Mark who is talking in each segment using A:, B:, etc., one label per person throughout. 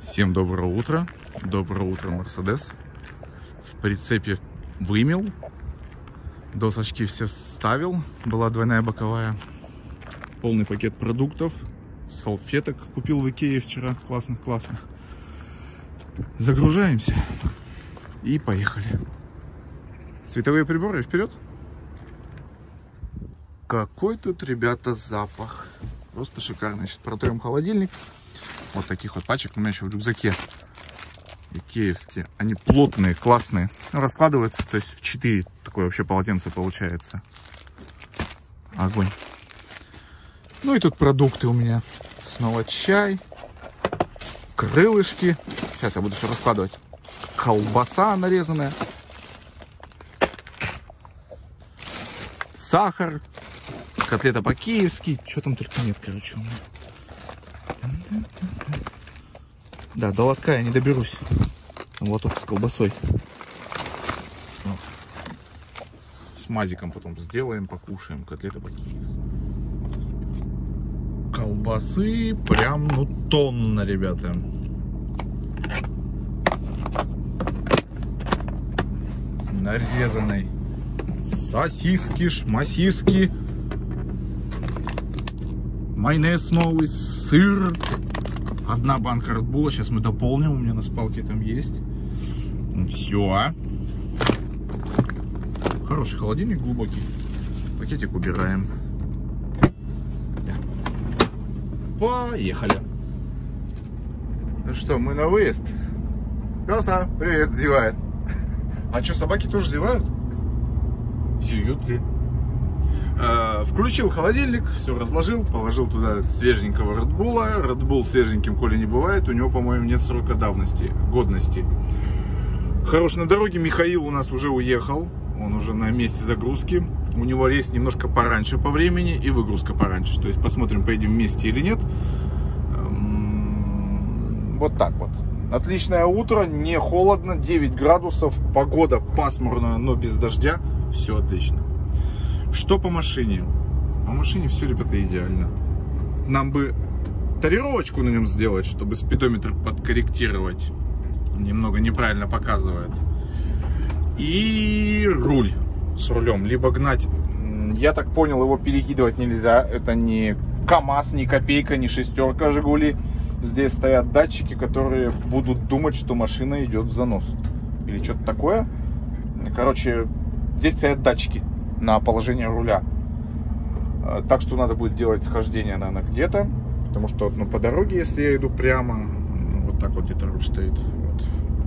A: Всем доброго утра, Мерседес. В прицепе вымел, досочки все вставил, была двойная боковая, полный пакет продуктов, салфеток купил в Икее вчера, классных. Загружаемся и поехали. Световые приборы вперед. Какой тут, ребята, запах, просто шикарный. Сейчас протрем холодильник. Вот таких вот пачек у меня еще в рюкзаке. Икеевские. Они плотные, классные. Раскладываются, то есть в 4 такое вообще полотенце получается. Огонь. Ну и тут продукты у меня. Снова чай. Крылышки. Сейчас я буду все раскладывать. Колбаса нарезанная. Сахар. Котлета по-киевски. Что там только нет, короче, у меня. Да, до лотка я не доберусь. Лоток с колбасой. Вот. С мазиком потом сделаем, покушаем. Котлета по-киевски. Колбасы прям, ну, тонна, ребята. Нарезанной. Сосиски, шмасиски. Майонез новый, сыр. Одна банка Red-Bull. Сейчас мы дополним. У меня на спалке там есть. Все. Хороший холодильник, глубокий. Пакетик убираем. Да. Поехали. Ну что, мы на выезд. Пёса, привет, зевает. А что, собаки тоже зевают? Зюют ли? Включил холодильник, все разложил, положил туда свеженького Red-Bull. Red-Bull свеженьким, коли не бывает, у него, по-моему, нет срока давности, годности. Хорош на дороге. Михаил у нас уже уехал, он уже на месте загрузки. У него рейс немножко пораньше по времени и выгрузка пораньше. То есть посмотрим, поедем вместе или нет. Вот так вот. Отличное утро, не холодно, 9 градусов, погода пасмурная, но без дождя. Все отлично. Что по машине? По машине все, ребята, идеально. Нам бы тарировочку на нем сделать, чтобы спидометр подкорректировать. Немного неправильно показывает. И руль с рулем. Либо гнать. Я так понял, его перекидывать нельзя. Это не КамАЗ, не Копейка, не шестерка Жигули. Здесь стоят датчики, которые будут думать, что машина идет в занос. Или что-то такое. Короче, здесь стоят датчики на положение руля. Так что надо будет делать схождение, наверное, где-то. Потому что, ну, по дороге, если я иду прямо, вот так вот где-то руль стоит. Вот.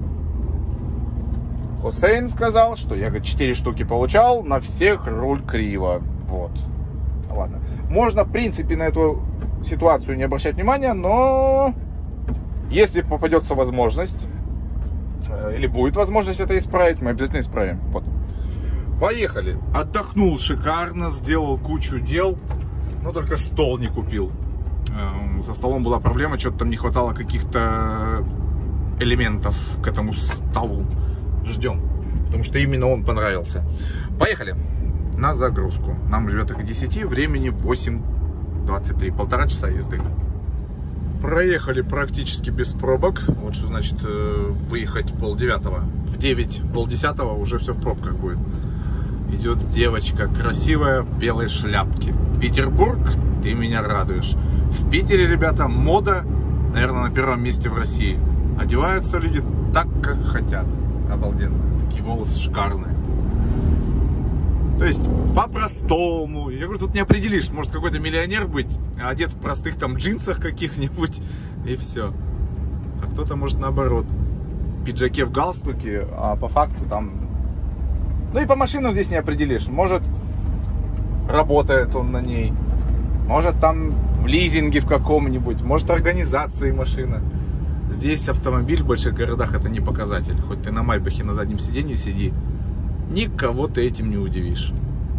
A: Хусейн сказал, что я, говорит, 4 штуки получал, на всех руль криво. Вот. Ладно. Можно, в принципе, на эту ситуацию не обращать внимания, но если попадется возможность, или будет возможность это исправить, мы обязательно исправим. Вот. Поехали. Отдохнул шикарно, сделал кучу дел, но только стол не купил. Со столом была проблема, что-то там не хватало каких-то элементов к этому столу. Ждем, потому что именно он понравился. Поехали на загрузку. Нам, ребята, к 10, времени 8:23, 1,5 часа езды. Проехали практически без пробок. Вот что значит выехать 8:30. В 9, 9:30 уже все в пробках будет. Идет девочка красивая в белой шляпке. Петербург, ты меня радуешь. В Питере, ребята, мода, наверное, на первом месте в России. Одеваются люди так, как хотят. Обалденно. Такие волосы шикарные. То есть, по-простому. Я говорю, тут не определишь. Может, какой-то миллионер быть, одет в простых там джинсах каких-нибудь, и все. А кто-то, может, наоборот, в пиджаке, в галстуке, а по факту там... Ну и по машинам здесь не определишь. Может, работает он на ней. Может, там в лизинге в каком-нибудь. Может, организации машина. Здесь автомобиль в больших городах это не показатель. Хоть ты на Майбахе на заднем сиденье сиди, никого ты этим не удивишь.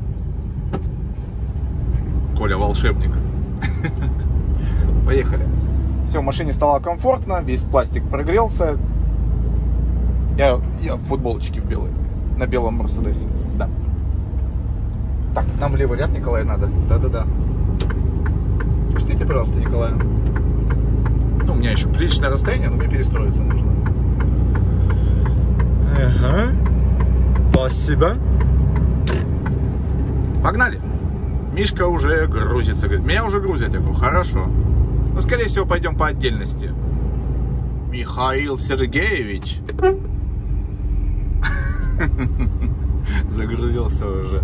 A: Коля волшебник. Поехали. Все, в машине стало комфортно. Весь пластик прогрелся. Я в футболочке в белой. На белом Мерседесе. Да. Так, нам в левый ряд, Николай, надо. Да-да-да. Пустите, пожалуйста, Николая. Ну, у меня еще приличное расстояние, но мне перестроиться нужно. Ага. Спасибо. Погнали. Мишка уже грузится. Говорит, меня уже грузят. Я говорю, хорошо. Но, скорее всего, пойдем по отдельности. Михаил Сергеевич. Загрузился уже.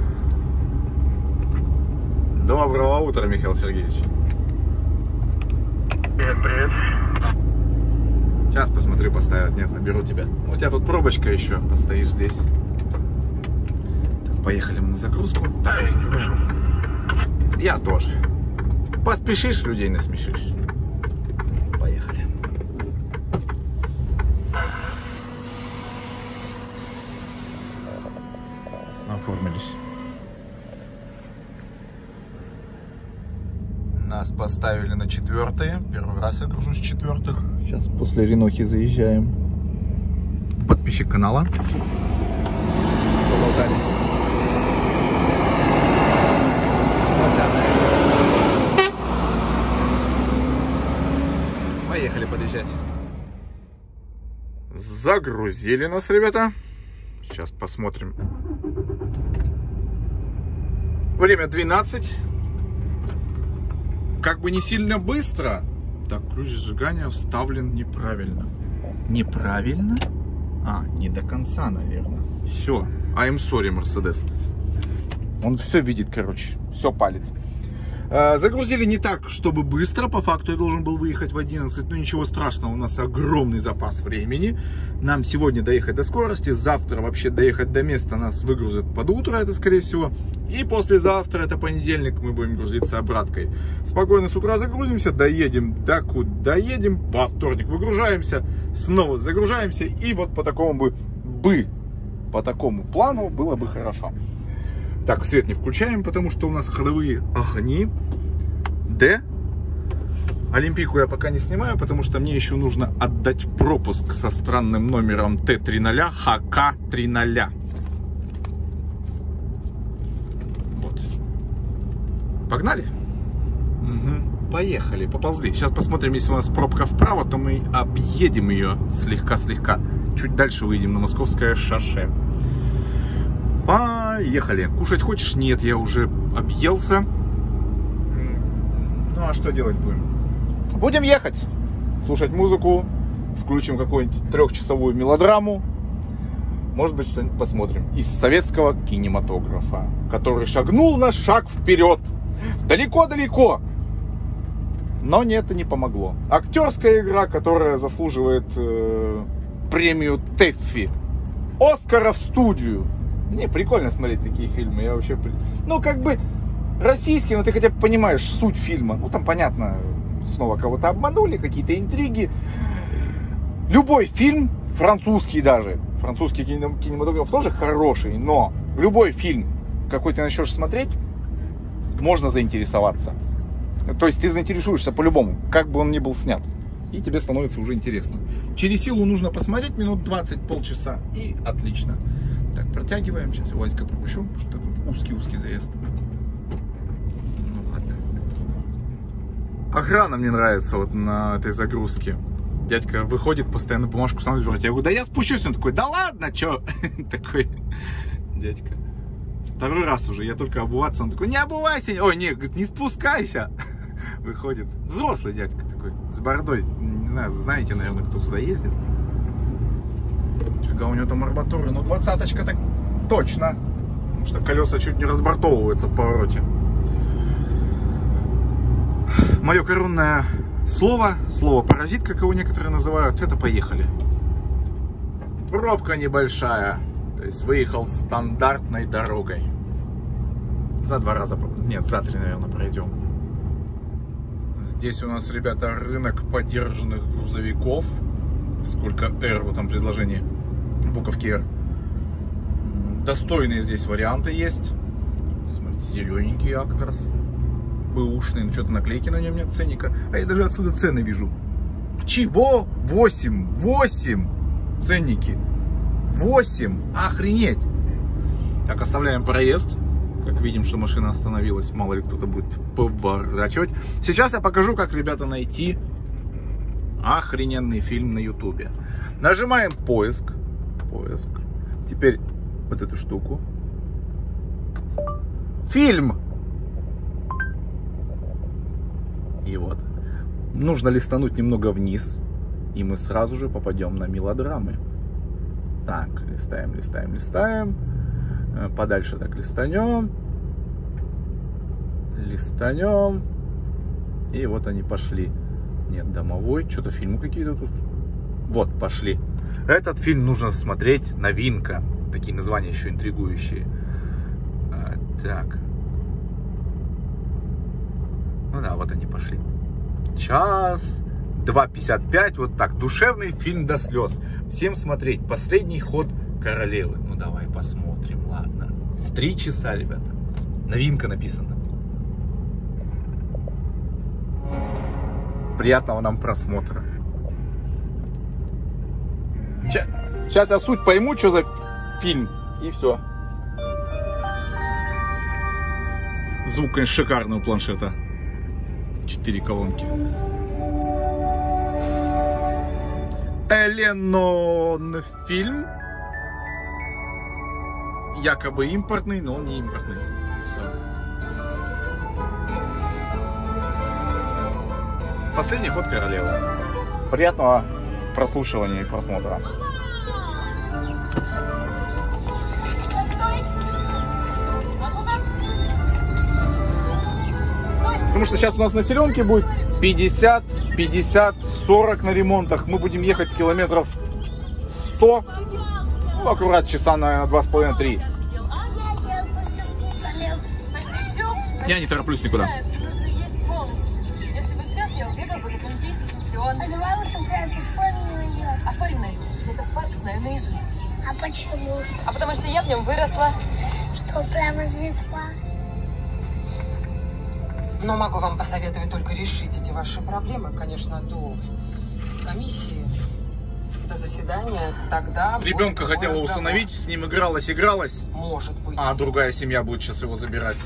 A: Доброго утра, Михаил Сергеевич.
B: Привет, привет.
A: Сейчас посмотрю, поставят. Нет, наберу тебя. У тебя тут пробочка еще. Постоишь здесь. Так, поехали мы на загрузку. Так, я тоже. Поспешишь, людей насмешишь. Поехали. Оформились. Нас поставили на 4-е. Первый раз я гружусь с 4-х. Сейчас после Ренохи заезжаем. Подписчик канала. Поболтали. Поехали подъезжать. Загрузили нас, ребята. Сейчас посмотрим. Время 12. Как бы не сильно быстро. Так, ключ сжигания вставлен неправильно. Неправильно? А, не до конца, наверное. Все. I'm sorry, Mercedes. Он все видит, короче. Все палит. Загрузили не так, чтобы быстро. По факту я должен был выехать в 11. Но ничего страшного. У нас огромный запас времени. Нам сегодня доехать до скорости. Завтра вообще доехать до места нас выгрузят под утро. Это скорее всего. И послезавтра, это понедельник, мы будем грузиться обраткой. Спокойно с утра загрузимся. Доедем до куда доедем. Во вторник выгружаемся. Снова загружаемся. И вот по такому по такому плану было бы хорошо. Так, свет не включаем, потому что у нас ходовые огни. Д. Олимпийку я пока не снимаю, потому что мне еще нужно отдать пропуск со странным номером Т30 ХК30. Вот. Погнали? Угу. Поехали, поползли. Сейчас посмотрим, если у нас пробка вправо, то мы объедем ее слегка-слегка. Чуть дальше выйдем на Московское шоссе. Поехали. Кушать хочешь? Нет, я уже объелся. Ну а что делать будем? Будем ехать. Слушать музыку. Включим какую-нибудь 3-часовую мелодраму. Может быть, что-нибудь посмотрим. Из советского кинематографа, который шагнул на шаг вперед. Далеко-далеко. Но нет, это не помогло. Актерская игра, которая заслуживает премию ТЭФФИ. Оскара в студию. Не, прикольно смотреть такие фильмы. Я вообще... Ну, как бы российские, но ты хотя бы понимаешь суть фильма. Ну, там, понятно, снова кого-то обманули, какие-то интриги. Любой фильм, французский даже, французский кинематограф тоже хороший, но любой фильм, какой ты начнешь смотреть, можно заинтересоваться. То есть ты заинтересуешься по-любому, как бы он ни был снят. И тебе становится уже интересно. Через силу нужно посмотреть минут 20, полчаса, и отлично. Так, протягиваем. Сейчас я Владика пропущу, потому что тут узкий-узкий заезд. Ну ладно. Охрана мне нравится вот на этой загрузке. Дядька выходит, постоянно бумажку сам забирает. Я говорю, да я спущусь. Он такой, да ладно, чё? Такой дядька. Второй раз уже, я только обуваться. Он такой, не обувайся. Ой, не, говорит, не спускайся. Выходит. Взрослый дядька такой, с бородой. Не знаю, знаете, наверное, кто сюда ездит. Нифига, у него там арматура. Ну, 20-очка так точно. Потому что колеса чуть не разбортовываются в повороте. Мое коронное слово паразит, как его некоторые называют, это поехали. Пробка небольшая. То есть выехал стандартной дорогой. За 2 раза, нет, за 3, наверное, пройдем. Здесь у нас, ребята, рынок подержанных грузовиков. Сколько R в этом предложении? Буковки R. Достойные здесь варианты есть. Смотрите, зелененький Актрос. Бэушный, ну что-то наклейки на нем нет, ценника. А я даже отсюда цены вижу. Чего? 8 ценники. 8, охренеть. Так, оставляем проезд. Как видим, что машина остановилась. Мало ли кто-то будет поворачивать. Сейчас я покажу, как, ребята, найти Охрененный фильм на ютубе. Нажимаем поиск. Поиск. Теперь вот эту штуку. Фильм! И вот. Нужно листануть немного вниз. И мы сразу же попадем на мелодрамы. Так, листаем, листаем, листаем. Подальше так листанем. Листанем. И вот они пошли. Нет, домовой. Что-то фильмы какие-то тут. Вот, пошли. Этот фильм нужно смотреть. Новинка. Такие названия еще интригующие. Так. Ну да, вот они пошли. Час. 2:55. Вот так. Душевный фильм до слез. Всем смотреть. Последний ход королевы. Ну давай посмотрим. Ладно. 3 часа, ребята. Новинка написана. Приятного нам просмотра. Сейчас я суть пойму, что за фильм. И все. Звук, конечно, шикарный у планшета. 4 колонки. Эленон фильм. Якобы импортный, но он не импортный. Все. Последний ход королевы. Приятного прослушивания и просмотра. Потому что сейчас у нас на населенке будет 50, 50, 40 на ремонтах. Мы будем ехать километров 100. Ну, аккурат часа, наверное, 2,5-3. Я не тороплюсь никуда.
B: А давай лучше прям поспорим на нее.
C: А спорим на это? Я этот парк знаю наизусть.
B: А почему?
C: А потому что я в нем выросла.
B: Что прямо здесь парк?
D: Но могу вам посоветовать только решить эти ваши проблемы, конечно, до комиссии, до заседания. Тогда
A: ребенка хотела усыновить, с ним игралась.
D: Может быть.
A: А другая семья будет сейчас его забирать.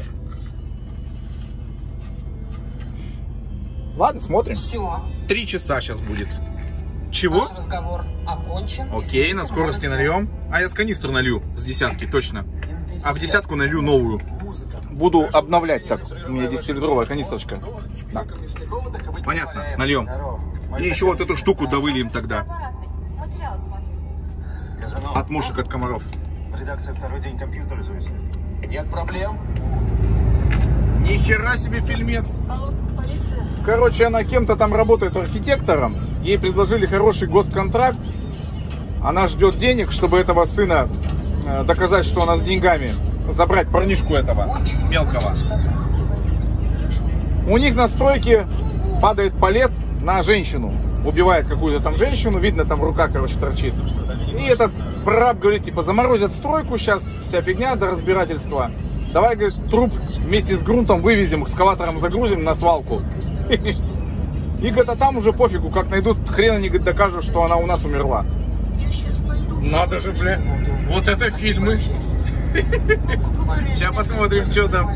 A: Ладно, смотрим.
D: Все.
A: 3 часа сейчас будет. Чего?
D: Наш разговор окончен.
A: Окей, на скорости нальем. А я с канистры налью, с десятки, точно. А в десятку налью новую. Буду обновлять так. У меня 10-литровая канистрочка. Да. Понятно, нальем. И еще вот эту штуку довыльем тогда.
C: Материал смотрю.
A: От мушек, от комаров.
E: Редакция второй день компьютер зависит. Нет проблем.
A: Нихера себе фильмец.
C: Алло, полиция.
A: Короче, она кем-то там работает архитектором. Ей предложили хороший госконтракт. Она ждет денег, чтобы этого сына доказать, что она с деньгами. Забрать парнишку этого мелкого. У них на стройке падает палет на женщину. Убивает какую-то там женщину. Видно, там рука, короче, торчит. И этот прораб говорит, типа, заморозят стройку. Сейчас вся фигня до разбирательства. Давай, говорит, труп вместе с грунтом вывезем, экскаватором загрузим на свалку. И, говорит, а там уже пофигу, как найдут, хрен они, говорит, докажут, что она у нас умерла. Надо же, бля, вот это фильмы. Сейчас посмотрим, что там.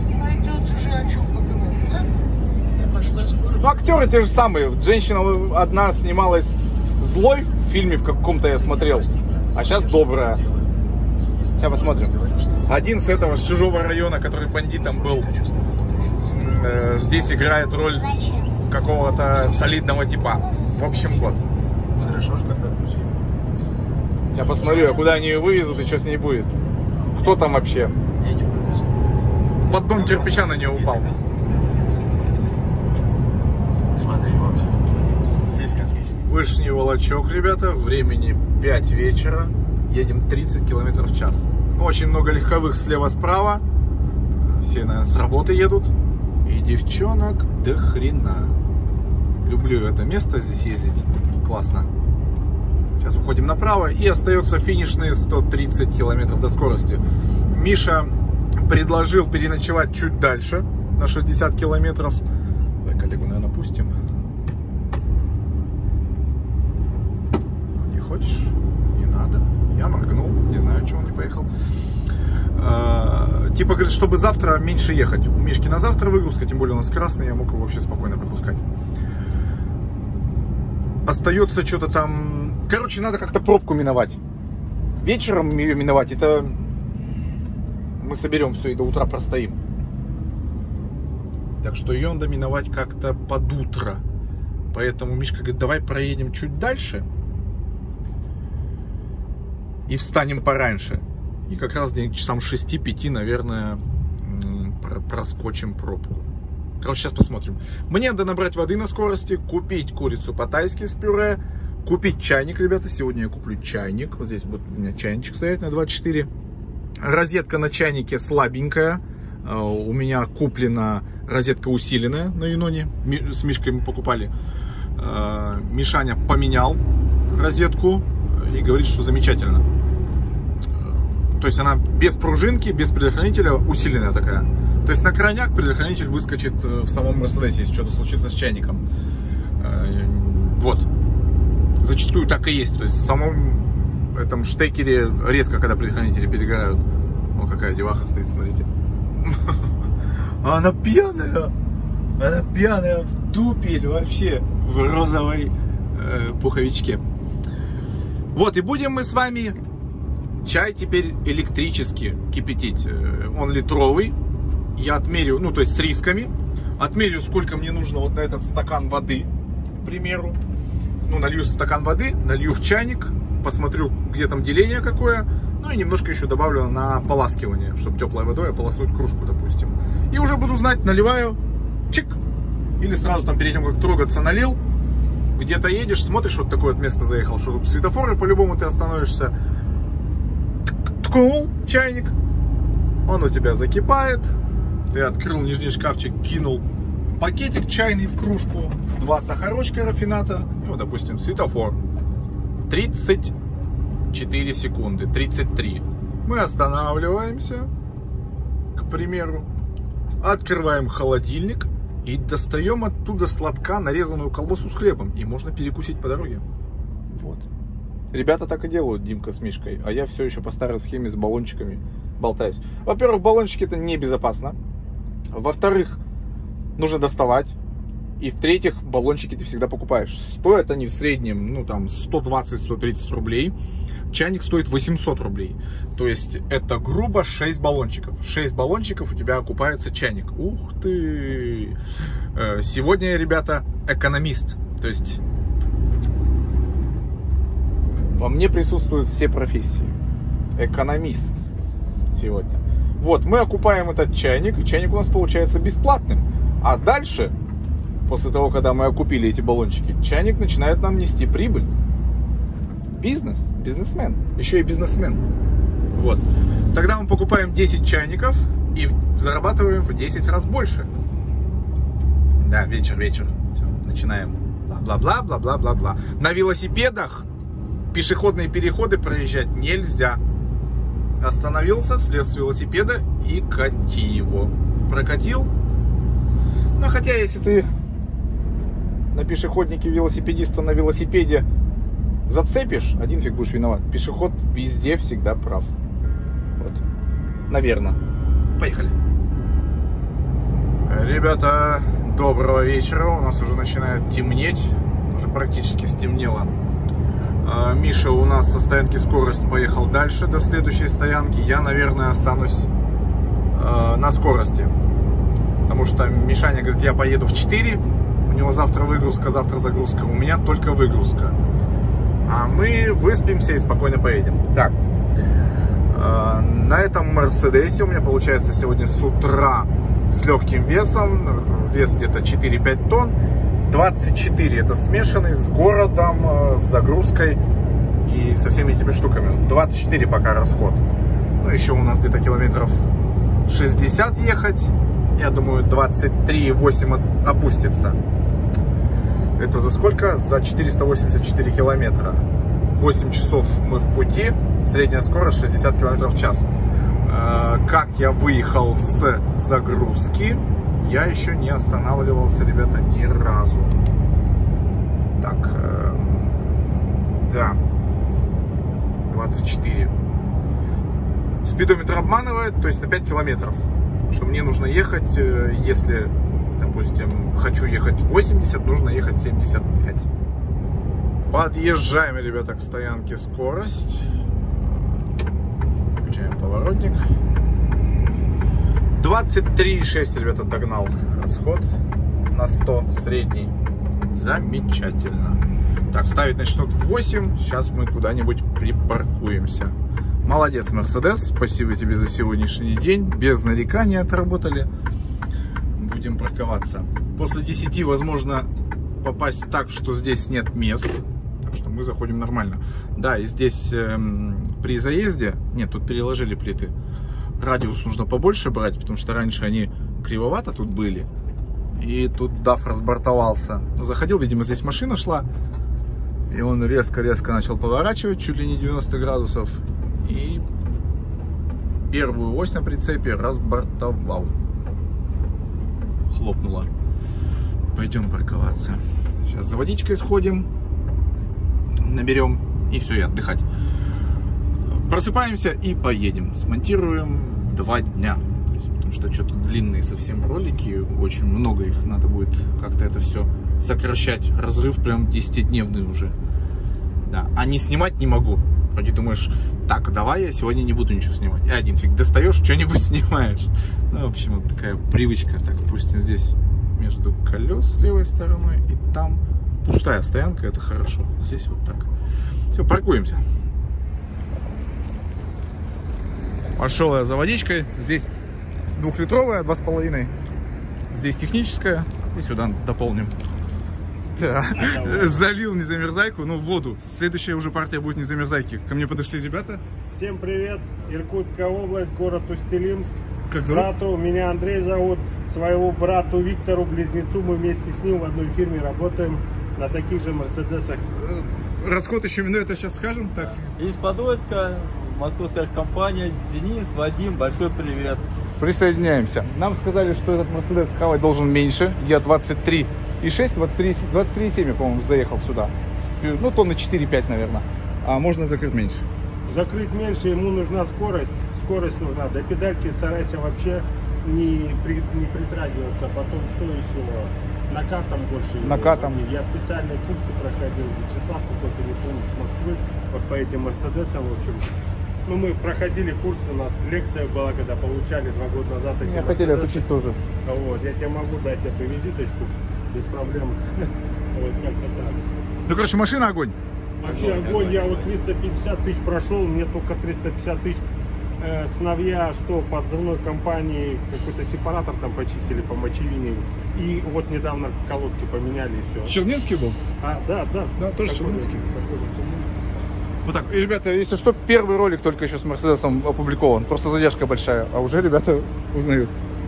A: Ну, актеры те же самые. Женщина одна снималась злой в фильме в каком-то, я смотрел, а сейчас добрая. Сейчас посмотрим. Один с этого, с чужого района, который бандитом был, здесь играет роль какого-то солидного типа. В общем, вот.
E: Хорошо ж, когда друзья.
A: Я посмотрю, а куда они ее вывезут и что с ней будет. Кто там вообще?
E: Я не повезу.
A: Поддон кирпича на нее упал.
E: Смотри, вот. Здесь космический.
A: Вышний Волочок, ребята. Времени 5 вечера. Едем 30 км в час. Очень много легковых слева-справа. Все, наверное, с работы едут. И девчонок до хрена. Люблю это место, здесь ездить. Классно. Сейчас уходим направо. И остается финишные 130 км до скорости. Миша предложил переночевать чуть дальше. На 60 километров. Давай коллегу, наверное, пустим. Не хочешь? Не надо. Я моргнул. Не знаю, чего он не поехал. Типа, говорит, чтобы завтра меньше ехать. У Мишки на завтра выгрузка, тем более у нас красный, я мог его вообще спокойно пропускать. Остается что-то там... Короче, надо как-то пробку миновать. Вечером ее миновать, это... Мы соберем все и до утра простоим. Так что ее надо миновать как-то под утро. Поэтому Мишка говорит, давай проедем чуть дальше. И встанем пораньше. И как раз часам 6-5, наверное, проскочим пробку. Короче, сейчас посмотрим. Мне надо набрать воды на скорости, купить курицу по-тайски с пюре, купить чайник, ребята. Сегодня я куплю чайник. Вот здесь будет у меня чайничек стоять на 24. Розетка на чайнике слабенькая. У меня куплена розетка усиленная на Юноне. С Мишкой мы покупали. Мишаня поменял розетку и говорит, что замечательно. То есть она без пружинки, без предохранителя, усиленная такая. То есть на крайняк предохранитель выскочит в самом Мерседесе, если что-то случится с чайником. Вот. Зачастую так и есть. То есть в самом этом штекере редко, когда предохранители перегорают. О, какая деваха стоит, смотрите. Она пьяная. Она пьяная в дупе или вообще в розовой пуховичке. Вот, и будем мы с вами чай теперь электрически кипятить. Он литровый. Я отмерю, ну то есть с рисками. Отмерю, сколько мне нужно вот на этот стакан воды, к примеру. Ну, налью стакан воды, налью в чайник, посмотрю, где там деление какое. Ну и немножко еще добавлю на ополаскивание, чтобы теплой водой ополоснуть кружку, допустим. И уже буду знать, наливаю, чик. Или сразу там перед тем, как трогаться, налил. Где-то едешь, смотришь, вот такое вот место заехал, что тут светофоры, по-любому ты остановишься. Ткнул чайник, он у тебя закипает. Ты открыл нижний шкафчик, кинул пакетик чайный в кружку, 2 сахарочка рафината, ну, допустим, светофор. 34 секунды, 33. Мы останавливаемся, к примеру, открываем холодильник и достаем оттуда с лотка нарезанную колбасу с хлебом. И можно перекусить по дороге. Вот. Ребята так и делают, Димка с Мишкой. А я все еще по старой схеме с баллончиками болтаюсь. Во-первых, баллончики это небезопасно. Во-вторых, нужно доставать. И в-третьих, баллончики ты всегда покупаешь. Стоят они в среднем, ну там, 120-130 рублей. Чайник стоит 800 рублей. То есть это грубо 6 баллончиков. 6 баллончиков у тебя окупается чайник. Ух ты! Сегодня я, ребята, экономист. То есть во мне присутствуют все профессии. Экономист сегодня. Вот, мы окупаем этот чайник. И чайник у нас получается бесплатным. А дальше, после того, когда мы окупили эти баллончики, чайник начинает нам нести прибыль. Бизнес, бизнесмен, еще и бизнесмен. Вот. Тогда мы покупаем 10 чайников и зарабатываем в 10 раз больше. Да, вечер. Все, начинаем. Бла-бла-бла, бла-бла-бла-бла. На велосипедах пешеходные переходы проезжать нельзя. Остановился, слез с велосипеда и кати его. Прокатил. Но хотя, если ты на пешеходнике велосипедиста на велосипеде зацепишь, один фиг будешь виноват. Пешеход везде всегда прав. Вот. Наверное. Поехали. Ребята, доброго вечера. У нас уже начинает темнеть. Уже практически стемнело. Миша у нас со стоянки скорость поехал дальше до следующей стоянки. Я, наверное, останусь на скорости. Потому что Мишаня говорит, я поеду в 4. У него завтра выгрузка, завтра загрузка. У меня только выгрузка. А мы выспимся и спокойно поедем. Так. На этом Мерседесе у меня получается сегодня с утра с легким весом. Вес где-то 4-5 тонн. 24 это смешанный с городом, с загрузкой и со всеми этими штуками. 24 пока расход. Ну, еще у нас где-то километров 60 ехать. Я думаю, 23,8 опустится. Это за сколько? За 484 километра. 8 часов мы в пути. Средняя скорость 60 километров в час. Как я выехал с загрузки, я еще не останавливался, ребята, ни разу. Так, да, 24. Спидометр обманывает, то есть на 5 километров. Что мне нужно ехать, если, допустим, хочу ехать 80, нужно ехать 75. Подъезжаем, ребята, к стоянке «Скорость». Включаем поворотник. 23,6, ребята, догнал расход на 100 средний. Замечательно. Так, ставить начнут в 8. Сейчас мы куда-нибудь припаркуемся. Молодец, Мерседес. Спасибо тебе за сегодняшний день. Без нареканий отработали. Будем парковаться. После 10 возможно попасть так, что здесь нет мест. Так что мы заходим нормально. Да, и здесь при заезде... Нет, тут переложили плиты. Радиус нужно побольше брать, потому что раньше они кривовато тут были. И тут DAF разбортовался. Заходил, видимо, здесь машина шла. И он резко-резко начал поворачивать, чуть ли не 90 градусов. И первую ось на прицепе разбортовал. Хлопнуло. Пойдем парковаться. Сейчас за водичкой сходим. Наберем. И все, и отдыхать. Просыпаемся и поедем. Смонтируем 2 дня. Потому что что-то длинные совсем ролики. Очень много их. Надо будет как-то это все сокращать. Разрыв прям 10-дневный уже. Да. А не снимать не могу. Вроде думаешь, так, давай я сегодня не буду ничего снимать. И один фиг достаешь, что-нибудь снимаешь. Ну, в общем, вот такая привычка. Так, допустим, здесь между колес с левой стороной. И там пустая стоянка. Это хорошо. Здесь вот так. Все, паркуемся. Пошел я за водичкой. Здесь 2-литровая, 2,5. Здесь техническая. И сюда дополним. Да. Залил незамерзайку, но в воду. Следующая уже партия будет незамерзайки. Ко мне подошли ребята.
F: Всем привет. Иркутская область, город Усть-Илимск.
A: Как зовут?
F: Брату, меня Андрей зовут. Своего брату Виктору, близнецу, мы вместе с ним в одной фирме работаем на таких же Мерседесах.
A: Расход еще минут, это сейчас скажем. Так.
G: Из Подольска, московская компания. Денис, Вадим, большой привет.
A: Присоединяемся. Нам сказали, что этот Мерседес хавать должен меньше. Я 23,6, 23,7 я, по-моему, заехал сюда. Ну, тонны 4-5, наверное. А можно закрыть меньше.
F: Закрыть меньше, ему нужна скорость. Скорость нужна. До педальки старайся вообще не притрагиваться. Потом что еще? Накатом больше.
A: Накатом.
F: Я специальные курсы проходил. Вячеслав какой-то, не помню, с Москвы. Вот по этим Мерседесам, в общем. Ну, мы проходили курсы, у нас лекция была, когда получали 2 года назад эти
A: Меня хотели отучить тоже.
F: Вот, я тебе могу дать эту визиточку без проблем. Вот как-то так.
A: Ну, короче, машина огонь.
F: Вообще огонь, я вот 350 тысяч прошел, мне только 350 тысяч сыновья, что по отзывной компании какой-то сепаратор там почистили по мочевине. И вот недавно колодки поменяли и все.
A: Чернинский был?
F: Да,
A: тоже Чернинский. Вот так, и, ребята, если что, первый ролик только еще с Мерседесом опубликован. Просто задержка большая, а уже ребята узнают.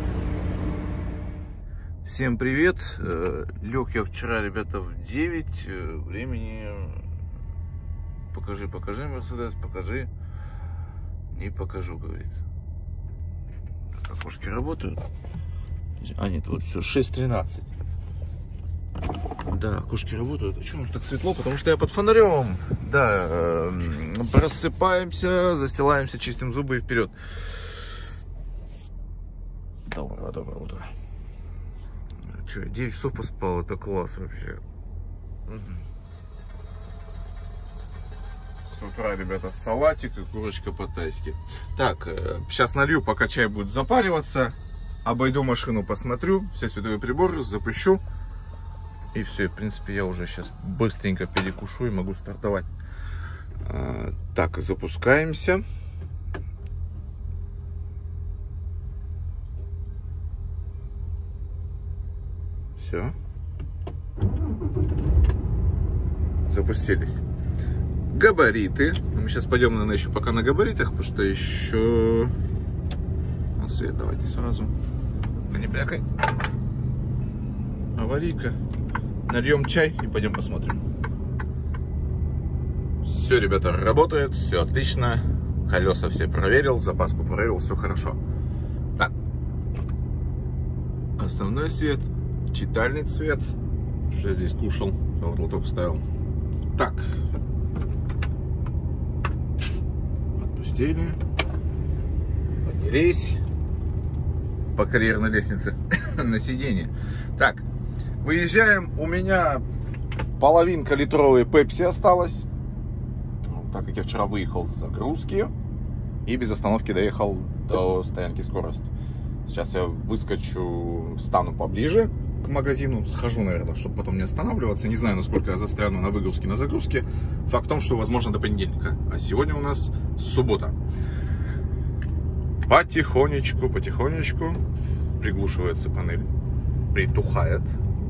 A: Всем привет. Лег я вчера, ребята, в 9. Времени... Покажи, Мерседес, покажи. Не покажу, говорит. Так, окошки работают. А, нет, вот все, 6:13. Да, окошки работают. А что у нас так светло? Потому что я под фонарем. Да, просыпаемся, застилаемся, чистим зубы и вперед. Доброе утро. Че, 9 часов поспал, это класс вообще. С утра, ребята, салатик и курочка по-тайски. Так, сейчас налью, пока чай будет запариваться. Обойду машину, посмотрю, все световые приборы, запущу. И все, в принципе, я уже сейчас быстренько перекушу и могу стартовать. Так, запускаемся. Все. Запустились. Габариты. Мы сейчас пойдем, наверное, еще пока на габаритах, потому что еще... Свет давайте сразу. Не блякай. Аварийка. Нальем чай и пойдем посмотрим. Все, ребята, работает, все отлично. Колеса все проверил, запаску проверил, все хорошо. Так. Основной свет, читальный цвет. Что я здесь кушал, вот лоток ставил. Так. Отпустили. Поднялись по карьерной лестнице на сиденье. Так. Выезжаем, у меня половинка литровой пепси осталась. Так как я вчера выехал с загрузки и без остановки доехал до стоянки скорости. Сейчас я выскочу, встану поближе к магазину, схожу, наверное, чтобы потом не останавливаться. Не знаю, насколько я застряну на выгрузке, на загрузке. Факт в том, что возможно до понедельника. А сегодня у нас суббота. Потихонечку, потихонечку приглушивается панель, притухает.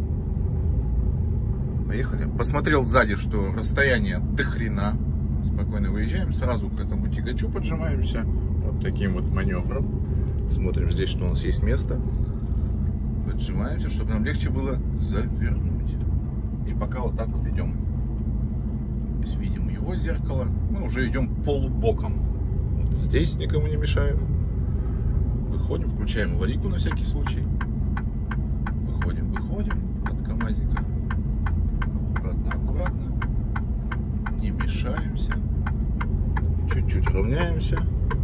A: Поехали. Посмотрел сзади, что расстояние до хрена. Спокойно выезжаем, сразу к этому тягачу поджимаемся. Вот таким вот маневром. Смотрим здесь, что у нас есть место. Поджимаемся, чтобы нам легче было завернуть. И пока вот так вот идем. То есть видим его зеркало. Мы уже идем полубоком. Вот здесь никому не мешаем. Выходим, включаем аварийку на всякий случай. Выходим от КамАЗика. Аккуратно. Не мешаемся. Чуть-чуть равняемся.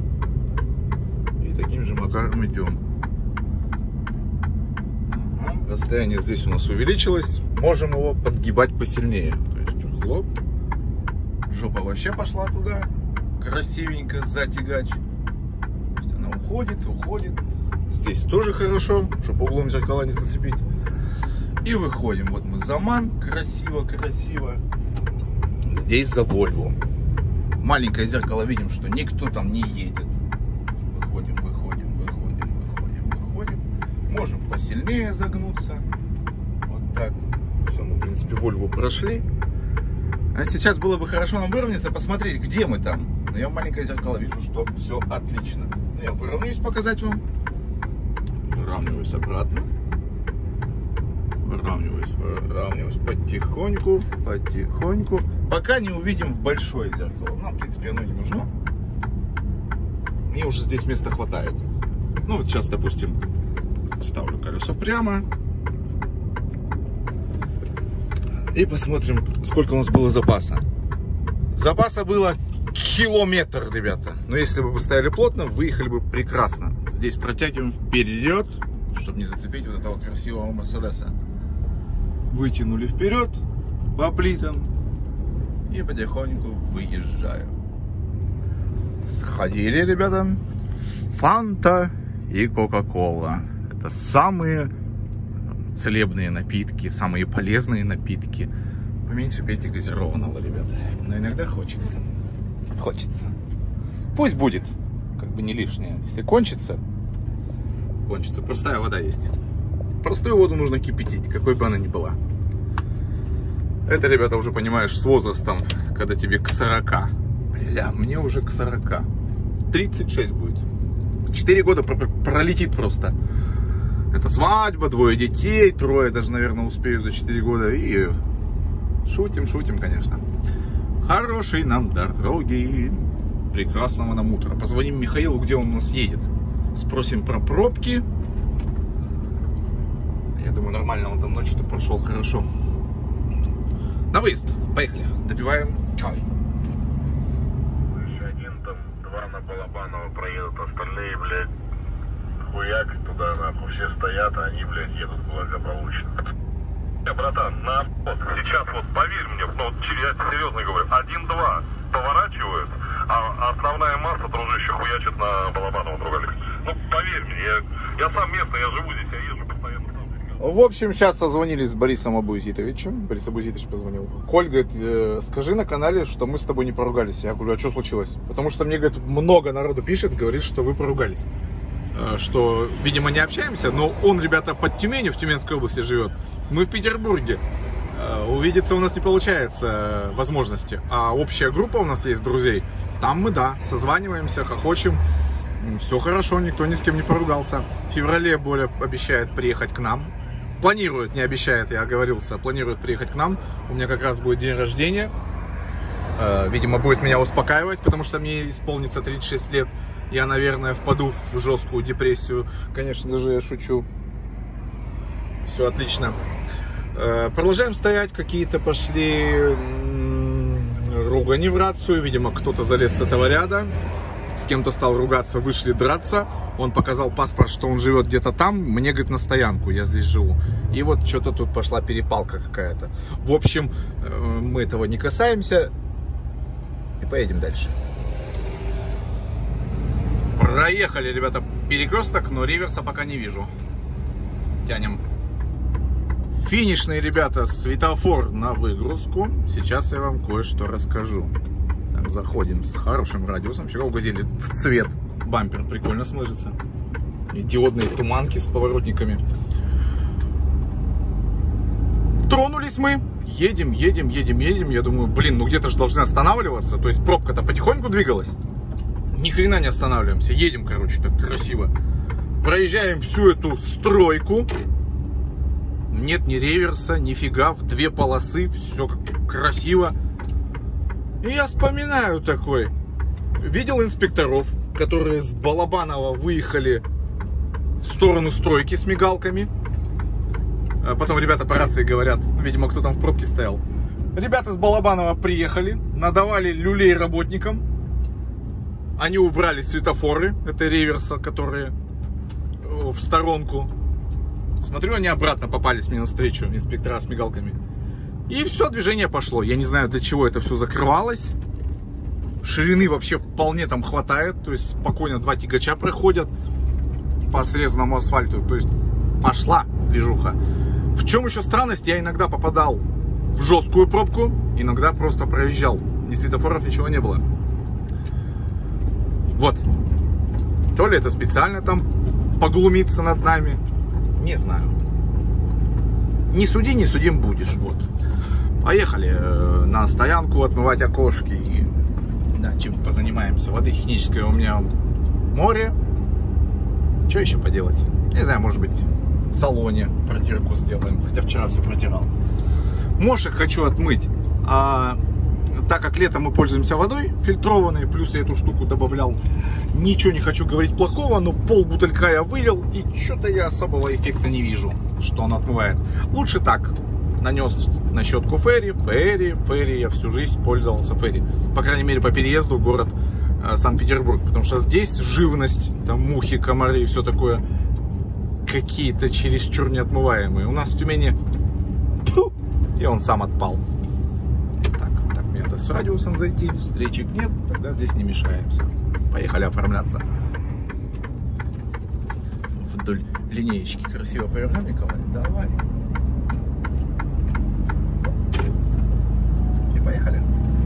A: И таким же макаром идем. Ага. Расстояние здесь у нас увеличилось. Можем его подгибать посильнее. То есть хлоп. Жопа вообще пошла туда. Красивенько за тягач. То есть она уходит. Здесь тоже хорошо, чтобы углом зеркала не зацепить. И выходим. Вот мы за МАН. Красиво. Здесь за Volvo. Маленькое зеркало, видим, что никто там не едет. Выходим. Можем посильнее загнуться. Вот так. Все, мы, в принципе, Volvo прошли. А сейчас было бы хорошо нам выровняться, посмотреть, где мы там. Но я в маленькое зеркало вижу, что все отлично. Я выровняюсь, показать вам. Выравниваюсь обратно. Выравниваюсь потихоньку. Пока не увидим в большое зеркало. Нам, в принципе, оно не нужно. Мне уже здесь места хватает. Ну, вот сейчас, допустим, ставлю колесо прямо. И посмотрим, сколько у нас было запаса. Запаса было километр, ребята. Но если бы вы стояли плотно, выехали бы прекрасно. Здесь протягиваем вперед, чтобы не зацепить вот этого красивого Мерседеса. Вытянули вперед по плитам и потихоньку выезжаю. Сходили, ребята, Фанта и Кока-Кола. Это самые целебные напитки, самые полезные напитки. Поменьше пейте газированного, ребята. Но иногда хочется. Пусть будет, как бы не лишнее. Если кончится. Простая вода есть. Простую воду нужно кипятить, какой бы она ни была. Это, ребята, уже понимаешь, с возрастом, когда тебе к 40. Бля, мне уже к 40. 36 будет. 4 года пролетит просто. Это свадьба, 2 детей, 3 даже, наверное, успею за 4 года. И шутим, конечно. Хорошей нам дороги. Прекрасного нам утра. Позвоним Михаилу, где он у нас едет. Спросим про пробки. Я думаю, нормально он там ночью-то прошел хорошо. На выезд. Поехали. Допиваем чай.
H: Один там, 2 на Балабаново проедут, остальные, блядь, хуяк туда, нахуй, все стоят, а они, блядь, едут благополучно. Братан, вот, сейчас вот, поверь мне, ну, я серьезно говорю, 1-2 поворачивают, а основная масса, дружище, хуячит на Балабаново другали. Ну, поверь мне, я сам местный, я живу здесь, я езжу постоянно.
A: В общем, сейчас созвонились с Борисом Абузитовичем. Борис Абузитович позвонил. Коль говорит, скажи на канале, что мы с тобой не поругались. Я говорю, а что случилось? Потому что мне, говорит, много народу пишет, говорит, что вы поругались. Что, видимо, не общаемся, но он, ребята, под Тюменью, в Тюменской области живет. Мы в Петербурге. Увидеться у нас не получается возможности. А общая группа у нас есть друзей. Там мы, да, созваниваемся, хохочем. Все хорошо, никто ни с кем не поругался. В феврале Боря обещает приехать к нам. Планирует, не обещает, я оговорился, планирует приехать к нам. У меня как раз будет день рождения. Видимо, будет меня успокаивать, потому что мне исполнится 36 лет. Я, наверное, впаду в жесткую депрессию. Конечно же, я шучу. Все отлично. Продолжаем стоять. Какие-то пошли ругани в рацию. Видимо, кто-то залез с этого ряда. с кем-то стал ругаться, вышли драться. Он показал паспорт, что он живет где-то там. Мне, говорит, на стоянку, я здесь живу. И вот что-то тут пошла перепалка какая-то. В общем, мы этого не касаемся. И поедем дальше. Проехали, ребята, перекресток, но реверса пока не вижу. Тянем. Финишный, ребята, светофор на выгрузку. Сейчас я вам кое-что расскажу. Так, заходим с хорошим радиусом. Вчера угодили в цвет. Бампер прикольно смотрится. И диодные туманки с поворотниками. Тронулись мы. Едем. Я думаю, блин, ну где-то же должны останавливаться. То есть пробка-то потихоньку двигалась. Ни хрена не останавливаемся. Едем, короче, так красиво. Проезжаем всю эту стройку. Нет ни реверса, нифига, в две полосы, все красиво. И я вспоминаю такой. Видел инспекторов, которые с Балабанова выехали в сторону стройки с мигалками. А потом ребята по рации говорят, видимо, кто там в пробке стоял. Ребята с Балабанова приехали, надавали люлей работникам. Они убрали светофоры, это реверса, которые в сторонку. Смотрю, они обратно попались мне навстречу, инспектора с мигалками. И все, движение пошло. Я не знаю, для чего это все закрывалось. Ширины вообще вполне там хватает. То есть спокойно 2 тягача проходят по срезанному асфальту. То есть пошла движуха. В чем еще странность? Я иногда попадал в жесткую пробку, иногда просто проезжал. Ни светофоров, ничего не было. Вот. То ли это специально там поглумиться над нами. Не знаю. Не суди, не судим будешь. Вот. Поехали на стоянку отмывать окошки. И, да, чем позанимаемся. Воды технической у меня море. Что еще поделать? Не знаю, может быть, в салоне протирку сделаем. Хотя вчера все протирал. Мошек хочу отмыть. Так как летом мы пользуемся водой фильтрованной, плюс я эту штуку добавлял, ничего не хочу говорить плохого, но пол-бутылька я вылил, и что-то я особого эффекта не вижу, что он отмывает. Лучше так. Нанес на щетку Фейри, я всю жизнь пользовался Фейри. По крайней мере, по переезду в город Санкт-Петербург, потому что здесь живность, там мухи, комары и все такое, какие-то чересчур неотмываемые. У нас в Тюмени, и он сам отпал. С радиусом зайти, встречек нет, тогда здесь не мешаемся. Поехали оформляться. Вдоль линеечки красиво повернем, Николай. Давай. И поехали.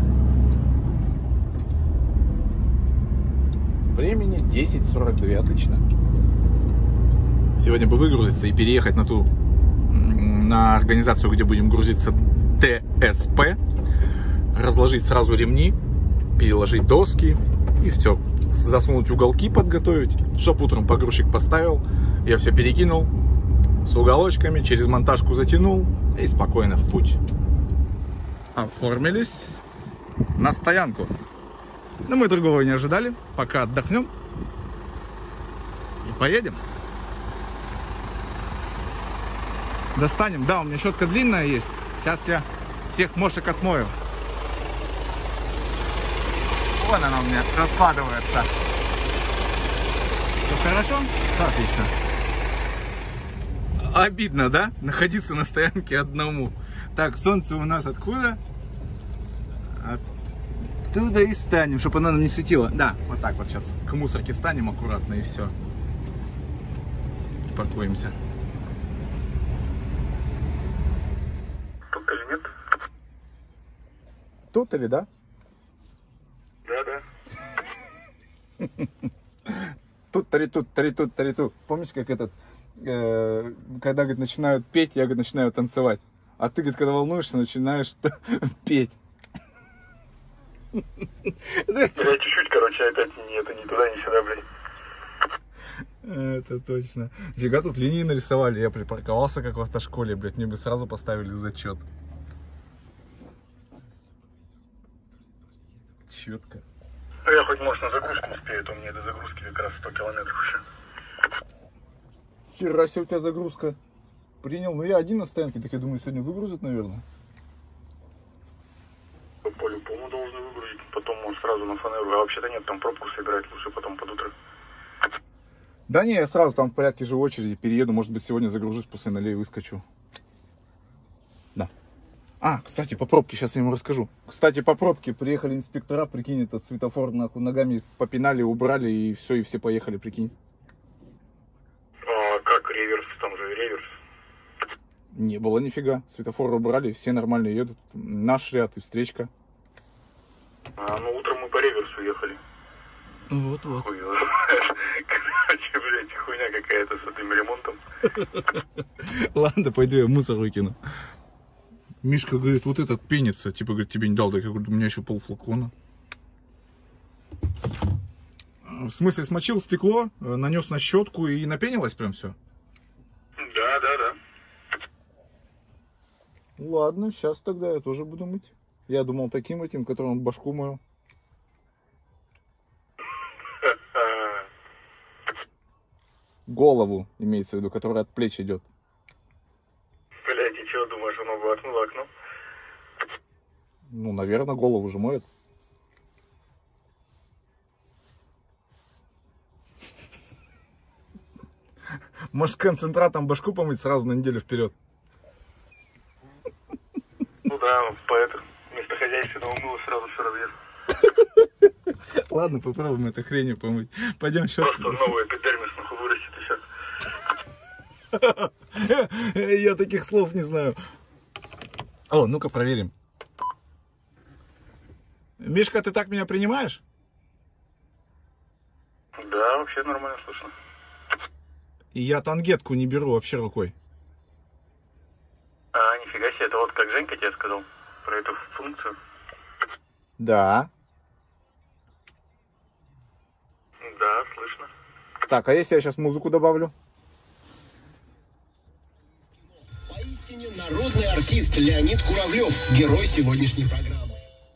A: Времени 10:42, отлично. Сегодня бы выгрузиться и переехать на организацию, где будем грузиться, ТСП. Разложить сразу ремни, переложить доски и все. Засунуть уголки, подготовить, чтоб утром погрузчик поставил, я все перекинул с уголочками, через монтажку затянул и спокойно в путь. Оформились на стоянку. Но мы другого не ожидали, пока отдохнем и поедем. Достанем, да, у меня щетка длинная есть, сейчас я всех мошек отмою. Вон она у меня раскладывается. Все хорошо? Отлично. Обидно, да? Находиться на стоянке одному. Так, солнце у нас откуда? Оттуда и станем, чтобы она нам не светила. Да, вот так вот сейчас к мусорке станем аккуратно и все. Паркуемся.
H: Тут или нет?
A: Тут или да? Тут. Помнишь, как этот, когда, говорит, начинают петь, я, говорит, начинаю танцевать. А ты, говорит, когда волнуешься, начинаешь петь.
H: Я чуть-чуть, короче, опять ни туда, ни сюда, блядь.
A: Это точно. Фига, тут линии нарисовали. Я припарковался, как в автошколе, блядь. Мне бы сразу поставили зачет. Четко.
H: Я хоть, может, на загрузку успею, то мне до загрузки как раз 100 километров еще.
A: Хера себе у тебя загрузка. Принял. Ну я один на стоянке, так я думаю, сегодня выгрузят, наверное.
H: По по-любому должны выгрузить. Потом он сразу на фанеру. А вообще-то нет, там пробку собирать лучше потом под утро.
A: Да не, я сразу там в порядке же очереди перееду. Может быть, сегодня загружусь, после налею выскочу. Да. А, кстати, по пробке сейчас я ему расскажу. Кстати, по пробке приехали инспектора, прикинь, этот светофор нахуй ногами попинали, убрали, и все, и все поехали, прикинь.
H: А как реверс? Там же реверс.
A: Не было нифига. Светофор убрали, все нормально едут. Наш ряд и встречка.
H: Ну, утром мы по реверсу ехали.
A: Вот-вот.
H: Короче, блядь, хуйня какая-то с этим ремонтом.
A: Ладно, пойду я мусор выкину. Мишка говорит, вот этот пенится. Типа, говорит, тебе не дал. Так я говорю, у меня еще полфлакона. В смысле, смочил стекло, нанес на щетку и напенилось прям все?
H: Да.
A: Ладно, сейчас тогда я тоже буду мыть. Я думал таким этим, которым башку мою. Голову имеется в виду, которая от плеч идет.
H: Блядь, и что, думаешь, оно воткнуло окно?
A: Ну, наверное, голову же моет. Может, концентратом башку помыть сразу на неделю вперед?
H: Ну да, поэтому вместо хозяйственного мыла сразу все развес.
A: Ладно, попробуем этой хренью помыть. Пойдем сейчас.
H: Просто новый эпидермис нахуй вырастет и сейчас.
A: Я таких слов не знаю. О, ну-ка проверим. Мишка, ты так меня принимаешь?
H: Да, вообще нормально слышно.
A: И я тангетку не беру вообще рукой.
H: А, нифига себе, это вот как Женька тебе сказал про эту функцию.
A: Да.
H: Да, слышно.
A: Так, а если я сейчас музыку добавлю?
I: Поистине народный артист Леонид Куравлев, герой сегодняшней программы.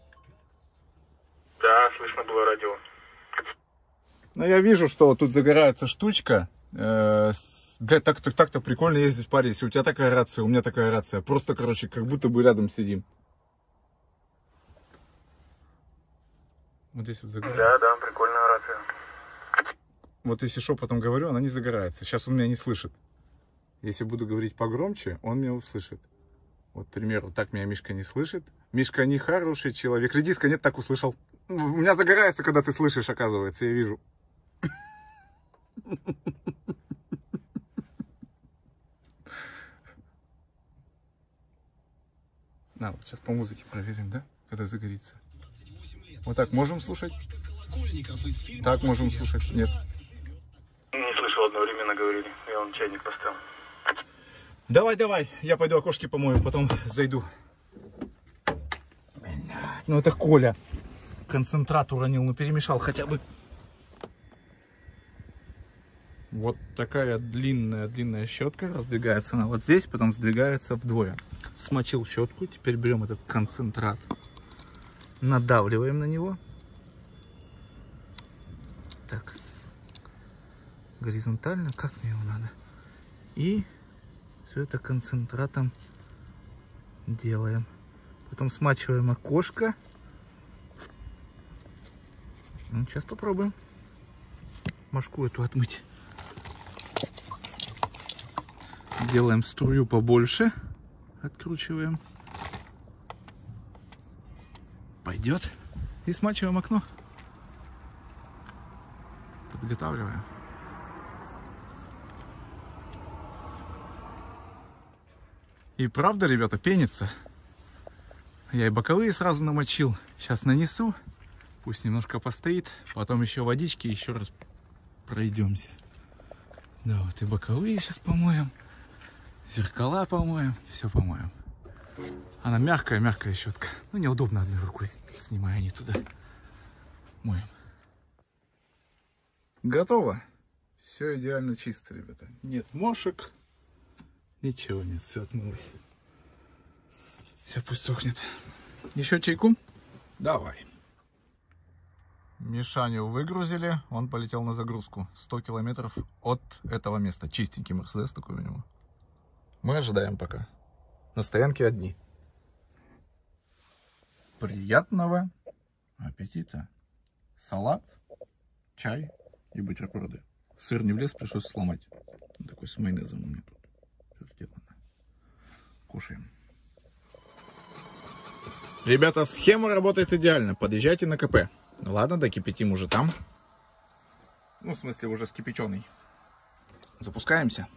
H: Да, слышно было радио.
A: Ну, я вижу, что тут загорается штучка. Блядь, так-то прикольно ездить в паре. Если у тебя такая рация, у меня такая рация. Просто, короче, как будто бы рядом сидим. Вот здесь вот загорается.
H: Да, прикольная рация.
A: Вот если шепотом говорю, она не загорается. Сейчас он меня не слышит. Если буду говорить погромче, он меня услышит. Вот, к примеру, так меня Мишка не слышит. Мишка не хороший человек. Редиска, нет, так услышал. У меня загорается, когда ты слышишь, оказывается, я вижу. На, вот сейчас по музыке проверим, да? Когда загорится. Вот так можем слушать? Так можем слушать? Нет.
H: Не слышал, одновременно говорили. Я вон чайник поставил.
A: Давай, я пойду окошки помою, потом зайду. Ну это Коля. Концентрат уронил, ну перемешал хотя бы. Вот такая длинная щетка. Раздвигается она вот здесь, потом сдвигается вдвое. Смочил щетку, теперь берем этот концентрат. Надавливаем на него. Так. Горизонтально, как мне его надо. И все это концентратом делаем. Потом смачиваем окошко. Ну, сейчас попробуем башку эту отмыть. Делаем струю побольше. Откручиваем. Пойдет. И смачиваем окно. Подготавливаем. И правда, ребята, пенится. Я и боковые сразу намочил. Сейчас нанесу. Пусть немножко постоит. Потом еще водички, еще раз пройдемся. Да, вот и боковые сейчас помоем. Зеркала помоем. Все помоем. Она мягкая щетка. Ну, неудобно одной рукой. Снимаю не туда. Моем. Готово. Все идеально чисто, ребята. Нет мошек. Ничего нет, все отмылось. Все, пусть сохнет. Еще чайку? Давай. Мишаню выгрузили, он полетел на загрузку. 100 километров от этого места. Чистенький Мерседес такой у него. Мы ожидаем пока. На стоянке одни. Приятного аппетита. Салат, чай и бутерброды. Сыр не влез, пришлось сломать. Такой с майонезом у меня тут. Все сделано. Кушаем. Ребята, схема работает идеально. Подъезжайте на КП. Ладно, докипятим уже там. Ну, в смысле, уже скипяченый. Запускаемся.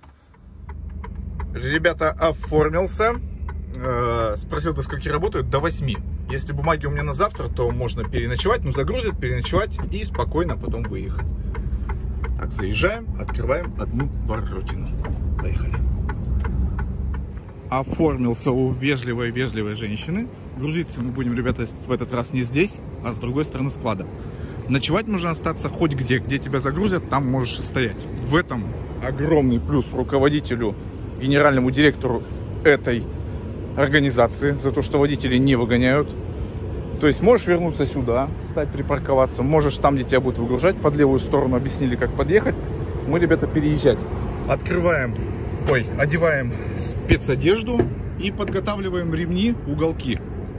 A: Ребята, оформился. Спросил, до скольки работают? До 8. Если бумаги у меня на завтра, то можно переночевать. Ну, загрузят, переночевать и спокойно потом выехать. Так, заезжаем, открываем одну воротину. Поехали. Оформился у вежливой женщины. Грузиться мы будем, ребята, в этот раз не здесь, а с другой стороны склада. Ночевать можно остаться хоть где тебя загрузят, там можешь и стоять. В этом огромный плюс руководителю, генеральному директору этой организации, за то, что водители не выгоняют. То есть можешь вернуться сюда, стать, припарковаться, можешь там, где тебя будут выгружать, под левую сторону объяснили, как подъехать. Мы, ребята, переезжать. Одеваем спецодежду и подготавливаем ремни, уголки.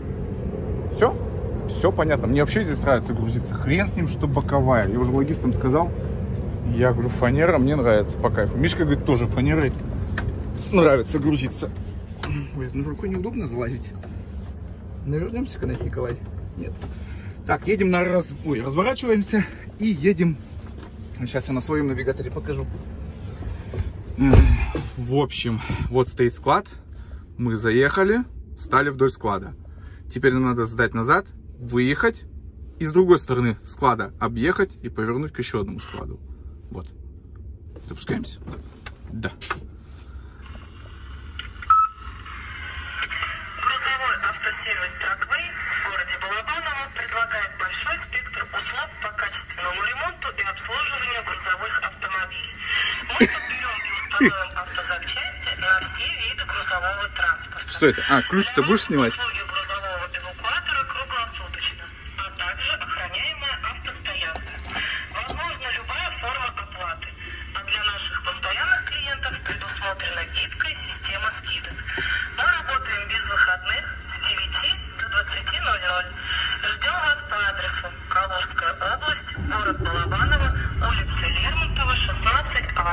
A: Все понятно. Мне вообще здесь нравится грузиться. Хрен с ним, что боковая. Я уже логистам сказал. Я говорю, фанера мне нравится по кайфу. Мишка говорит, тоже фанерой нравится грузиться. Ой, на рукой неудобно залазить. Навернемся, конечно, Николай? Нет. Так, едем разворачиваемся и едем. Сейчас я на своем навигаторе покажу. В общем, вот стоит склад. Мы заехали, стали вдоль склада. Теперь нам надо сдать назад, выехать и с другой стороны склада объехать и повернуть к еще одному складу. Вот. Запускаемся? Да.
J: Грузовой автосервис Траквей в городе Балабаново предлагает большой спектр услуг по качественному ремонту и обслуживанию грузовых автомобилей. Мы подберем и установим автозапчасти на все виды грузового транспорта.
A: Что это? А, ключ-то будешь снимать?
J: Услуги грузового эвакуатора круглосуточно, а также охраняемая автостоянка. Возможна любая форма оплаты, а для наших постоянных клиентов предусмотрена гибкая система скидок. Мы работаем без выходных с 9 до 20:00. Ждем вас по адресу Калужская область, город Балабаново, улица Лермонтова, 16А.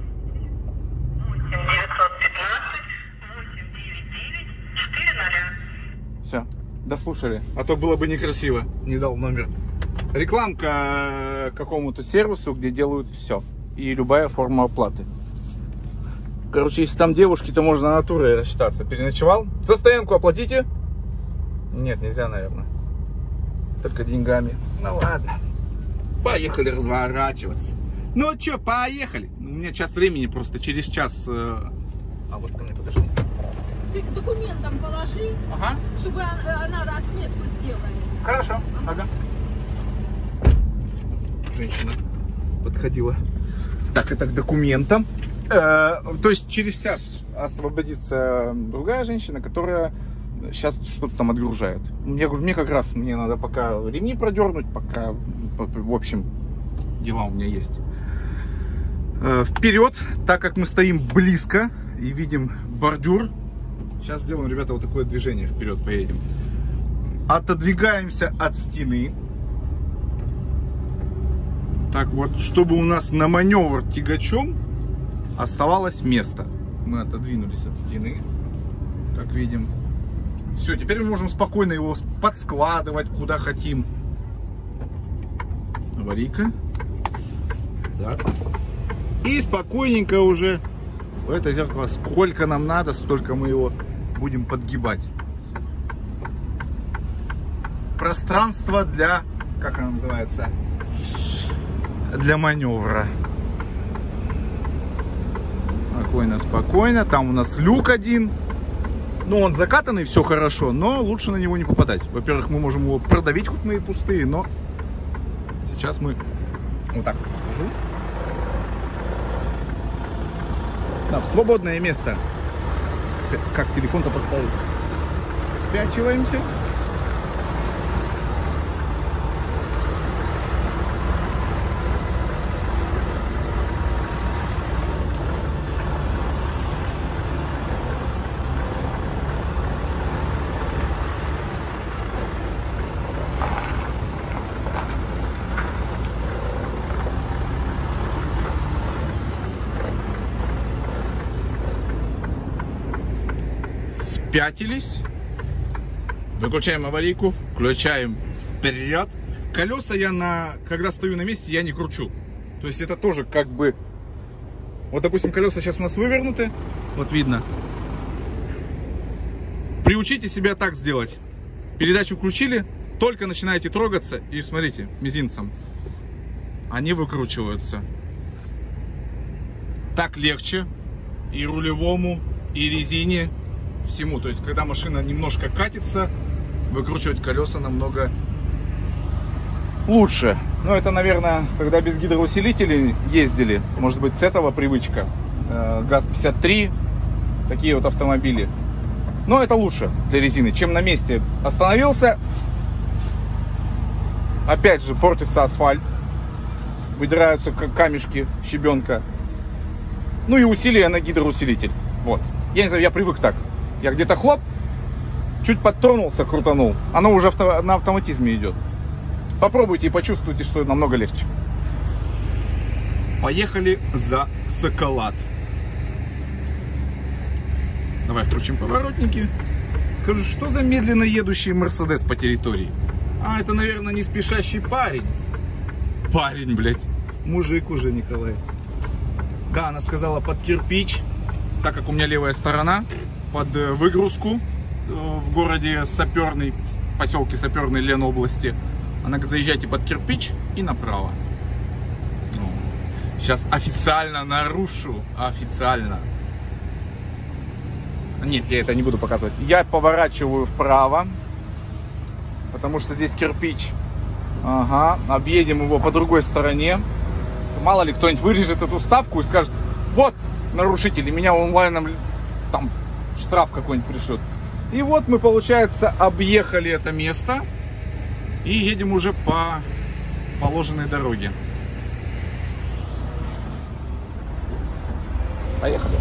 J: 915 899 400.
A: Все, дослушали. А то было бы некрасиво. Не дал номер. Рекламка какому-то сервису, где делают все. И любая форма оплаты. Короче, если там девушки, то можно натурой рассчитаться. Переночевал? За стоянку оплатите? Нет, нельзя, наверное. Только деньгами. Ну ладно. Поехали разворачиваться. Ну что, поехали. У меня час времени, просто через час. А вот ко мне подошли.
K: Ты к документам положи,
A: ага,
K: чтобы она отметку сделала.
A: Хорошо, ага. Женщина подходила. Так, это к документам. То есть через час освободится другая женщина, которая сейчас что-то там отгружает. Я говорю, мне как раз, мне надо пока ремни продернуть, пока, в общем, дела у меня есть. Вперед, так как мы стоим близко и видим бордюр. Сейчас сделаем, ребята, вот такое движение. Вперед поедем. Отодвигаемся от стены. Так вот, чтобы у нас на маневр тягачом оставалось место. Мы отодвинулись от стены, как видим. Все, теперь мы можем спокойно его подскладывать куда хотим. Аварийка. Зад. И спокойненько уже в это зеркало, сколько нам надо, столько мы его будем подгибать. Пространство для, как оно называется, для маневра. Спокойно, спокойно. Там у нас люк один. Ну, он закатанный, все хорошо, но лучше на него не попадать. Во-первых, мы можем его продавить, хоть мы и пустые, но сейчас мы вот так покажу. Да, в свободное место. Как телефон-то поставить? Спячиваемся. попятились. Выключаем аварийку, включаем вперед. Колеса я когда стою на месте, я не кручу. То есть это тоже как бы... Вот, допустим, колеса сейчас у нас вывернуты. Вот видно. Приучите себя так сделать. Передачу включили, только начинаете трогаться. И смотрите, мизинцем. Они выкручиваются. Так легче и рулевому, и резине, всему. То есть, когда машина немножко катится, выкручивать колеса намного лучше. Но это, наверное, когда без гидроусилителей ездили. Может быть, с этого привычка. ГАЗ-53, такие вот автомобили. Но это лучше для резины, чем на месте остановился. Опять же, портится асфальт. Выдираются камешки, щебенка. Ну и усилие на гидроусилитель. Вот. Я не знаю, я привык так. Я где-то хлоп, чуть подтронулся, крутанул. Оно уже на автоматизме идет. Попробуйте и почувствуйте, что намного легче. Поехали за Соколад. Давай включим поворотники. Скажу, что за медленно едущий Мерседес по территории? А, это, наверное, не спешащий парень. Парень, блядь. Мужик уже, Николай. Да, она сказала под кирпич, так как у меня левая сторона, под выгрузку в городе Саперный, в поселке Саперный Ленобласти. Она говорит, заезжайте под кирпич и направо. Сейчас официально нарушу. Официально. Нет, я это не буду показывать. Я поворачиваю вправо, потому что здесь кирпич. Ага, объедем его по другой стороне. Мало ли кто-нибудь вырежет эту ставку и скажет, вот нарушитель, и меня онлайном там штраф какой-нибудь пришлет. И вот мы, получается, объехали это место и едем уже по положенной дороге. Поехали.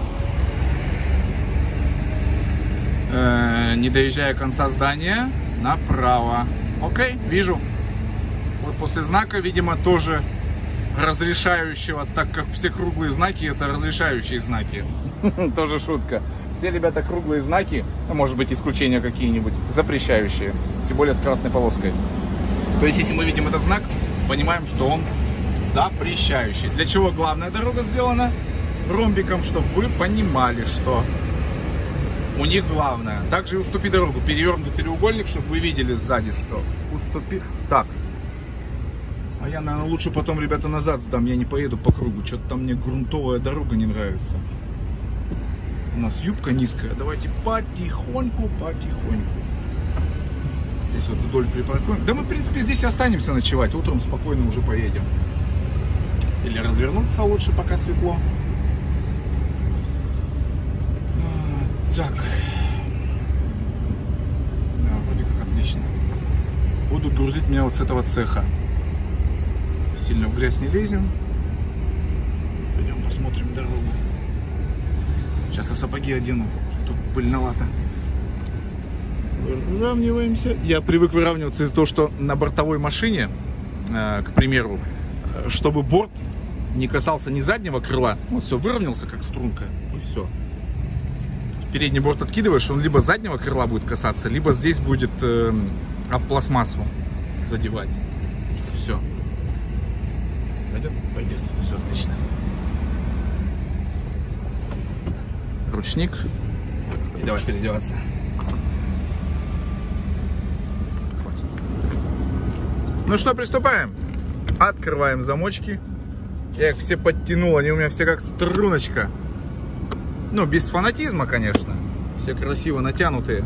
A: Не доезжая конца здания, направо. Окей, вижу. Вот после знака, видимо, тоже разрешающего, так как все круглые знаки это разрешающие знаки. Тоже шутка. Все, ребята, круглые знаки, может быть, исключения какие-нибудь, запрещающие. Тем более с красной полоской. То есть, если мы видим этот знак, понимаем, что он запрещающий. Для чего главная дорога сделана ромбиком, чтобы вы понимали, что у них главное. Также и уступи дорогу. Перевернутый треугольник, чтобы вы видели сзади, что уступи. Так. А я, наверное, лучше потом, ребята, назад сдам. Я не поеду по кругу. Что-то там мне грунтовая дорога не нравится. У нас юбка низкая. Давайте потихоньку, потихоньку. Здесь вот вдоль припаркуем. Да мы, в принципе, здесь и останемся ночевать. Утром спокойно уже поедем. Или развернуться лучше, пока светло. Так. Да, вроде как отлично. Будут грузить меня вот с этого цеха. Сильно в грязь не лезем. Пойдем посмотрим дорогу. Сейчас я сапоги одену. Тут пыльновато. Выравниваемся. Я привык выравниваться из-за того, что на бортовой машине, к примеру, чтобы борт не касался ни заднего крыла, вот все, выровнялся как струнка, и все. Передний борт откидываешь, он либо заднего крыла будет касаться, либо здесь будет об пластмассу задевать. Все. Пойдет? Пойдет. Все отлично. Ручник. И давай переодеваться. Хватит. Ну что, приступаем. Открываем замочки. Я их все подтянул, они у меня все как струночка. Ну, без фанатизма, конечно. Все красиво натянутые.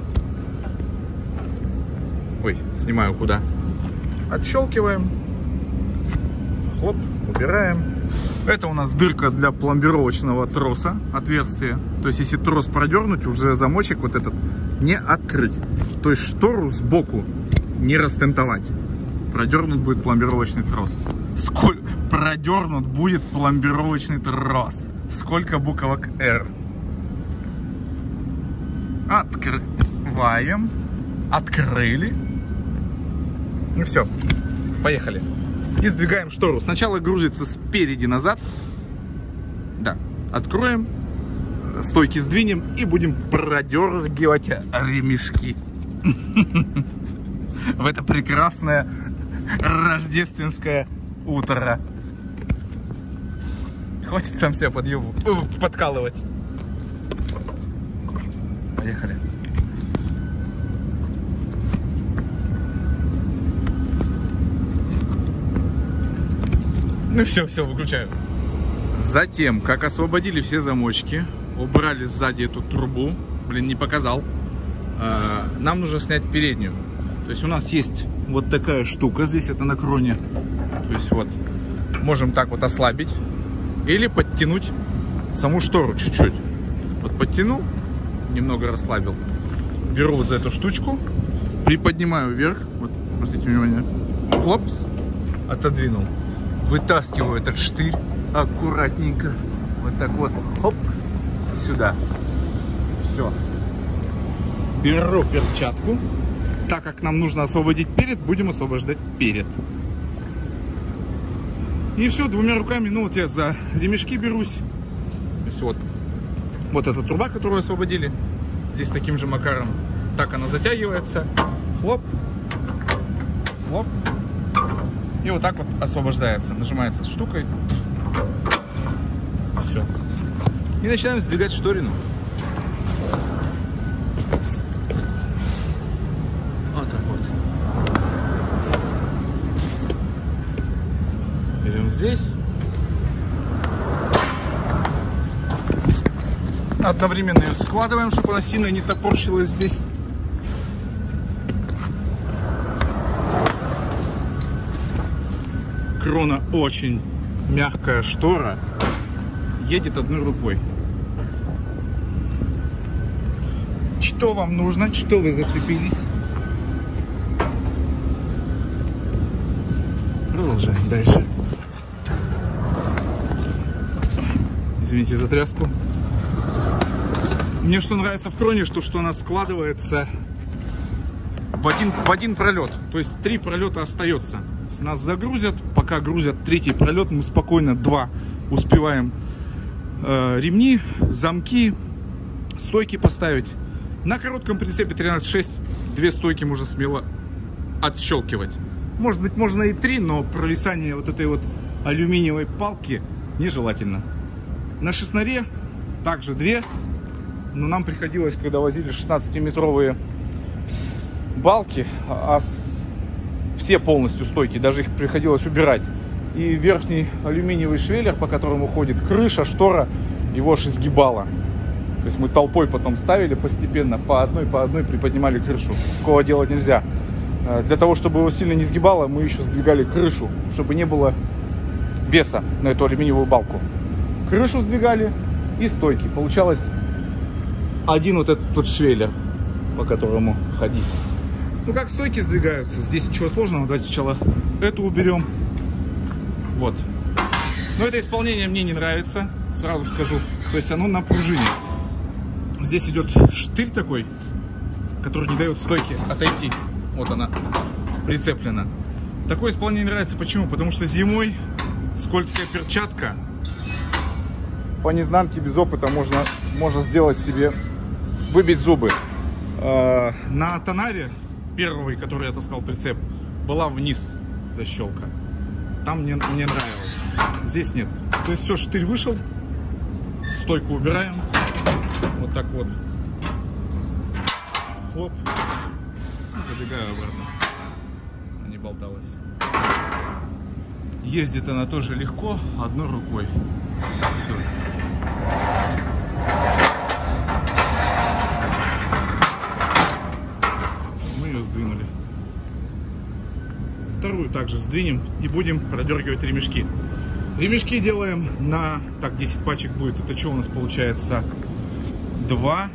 A: Ой, снимаю куда. Отщелкиваем. Хлоп, убираем. Это у нас дырка для пломбировочного троса, отверстие. То есть, если трос продернуть, уже замочек вот этот не открыть. То есть, штору сбоку не растентовать. Продернут будет пломбировочный трос. Сколько продернут будет пломбировочный трос? Сколько буквок R? Открываем. Открыли. И все. Поехали. И сдвигаем штору. Сначала грузится спереди назад. Да. Откроем. стойки сдвинем и будем продергивать ремешки. В это прекрасное рождественское утро. Хватит сам себя подкалывать. Поехали. Ну все, выключаю. Затем, как освободили все замочки, убрали сзади эту трубу, блин, не показал, нам нужно снять переднюю. То есть у нас есть вот такая штука здесь, это на кроне. То есть вот, можем так вот ослабить или подтянуть саму штору чуть-чуть. Вот подтянул, немного расслабил. Беру вот за эту штучку, приподнимаю вверх, вот, обратите внимание, хлопс, отодвинул. Вытаскиваю этот штырь аккуратненько. Вот так вот. Хоп. Сюда. Все. Беру перчатку. Так как нам нужно освободить перед, будем освобождать перед. И все, двумя руками. Ну вот я за ремешки берусь. То есть вот эта труба, которую освободили. Здесь таким же макаром. Так она затягивается. Хлоп. Хлоп. И вот так вот освобождается. Нажимается штукой. Все. И начинаем сдвигать шторину. Вот так вот. Берем здесь. Одновременно ее складываем, чтобы она сильно не топорщилась здесь. Крона очень мягкая штора, едет одной рукой. Что вам нужно? Что вы зацепились? Продолжаем дальше. Извините за тряску. Мне что нравится в кроне, что она складывается в один пролет. То есть 3 пролета остается. Нас загрузят, пока грузят 3-й пролет, мы спокойно 2 успеваем ремни, замки, стойки поставить. На коротком прицепе 13.6 2 стойки можно смело отщелкивать. Может быть, можно и 3, но провисание вот этой вот алюминиевой палки нежелательно. На шестнаре также 2, но нам приходилось, когда возили 16-метровые балки, все полностью стойки, даже их приходилось убирать. И верхний алюминиевый швеллер, по которому ходит крыша, штора, его аж изгибало. То есть мы толпой потом ставили постепенно, по одной приподнимали крышу. Такого делать нельзя. Для того, чтобы его сильно не сгибало, мы еще сдвигали крышу, чтобы не было веса на эту алюминиевую балку. Крышу сдвигали и стойки. Получалось один вот этот вот швеллер, по которому ходить. Ну, как стойки сдвигаются, здесь ничего сложного. Давайте сначала эту уберем. Вот. Но это исполнение мне не нравится, сразу скажу. То есть оно на пружине. Здесь идет штырь такой, который не дает стойке отойти. Вот она прицеплена. Такое исполнение не нравится. Почему? Потому что зимой скользкая перчатка. По незнанке без опыта можно сделать себе, выбить зубы. На тонаре первый, который я таскал прицеп, была вниз защелка. Там мне нравилось. Здесь нет. То есть все, штырь вышел, стойку убираем. Вот так вот. Хлоп. Забегаю обратно. Она не болталась. Ездит она тоже легко, одной рукой. Все. Мы ее сдвинули. Вторую также сдвинем и будем продергивать ремешки. Ремешки делаем на... Так, 10 пачек будет. Это что у нас получается? 2,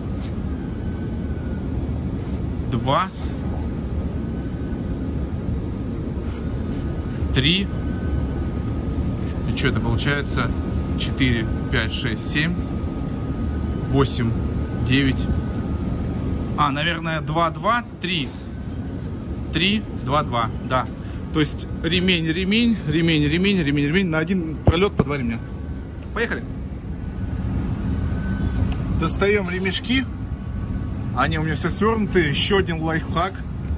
A: 3. И что это получается? 4, 5, 6, 7, 8, 9. Наверное, 2, 2, 3. 3, 2, 2. Да. То есть ремень на один пролет по 2 ремня. Поехали. Достаем ремешки. Они у меня все свернуты. Еще один лайфхак,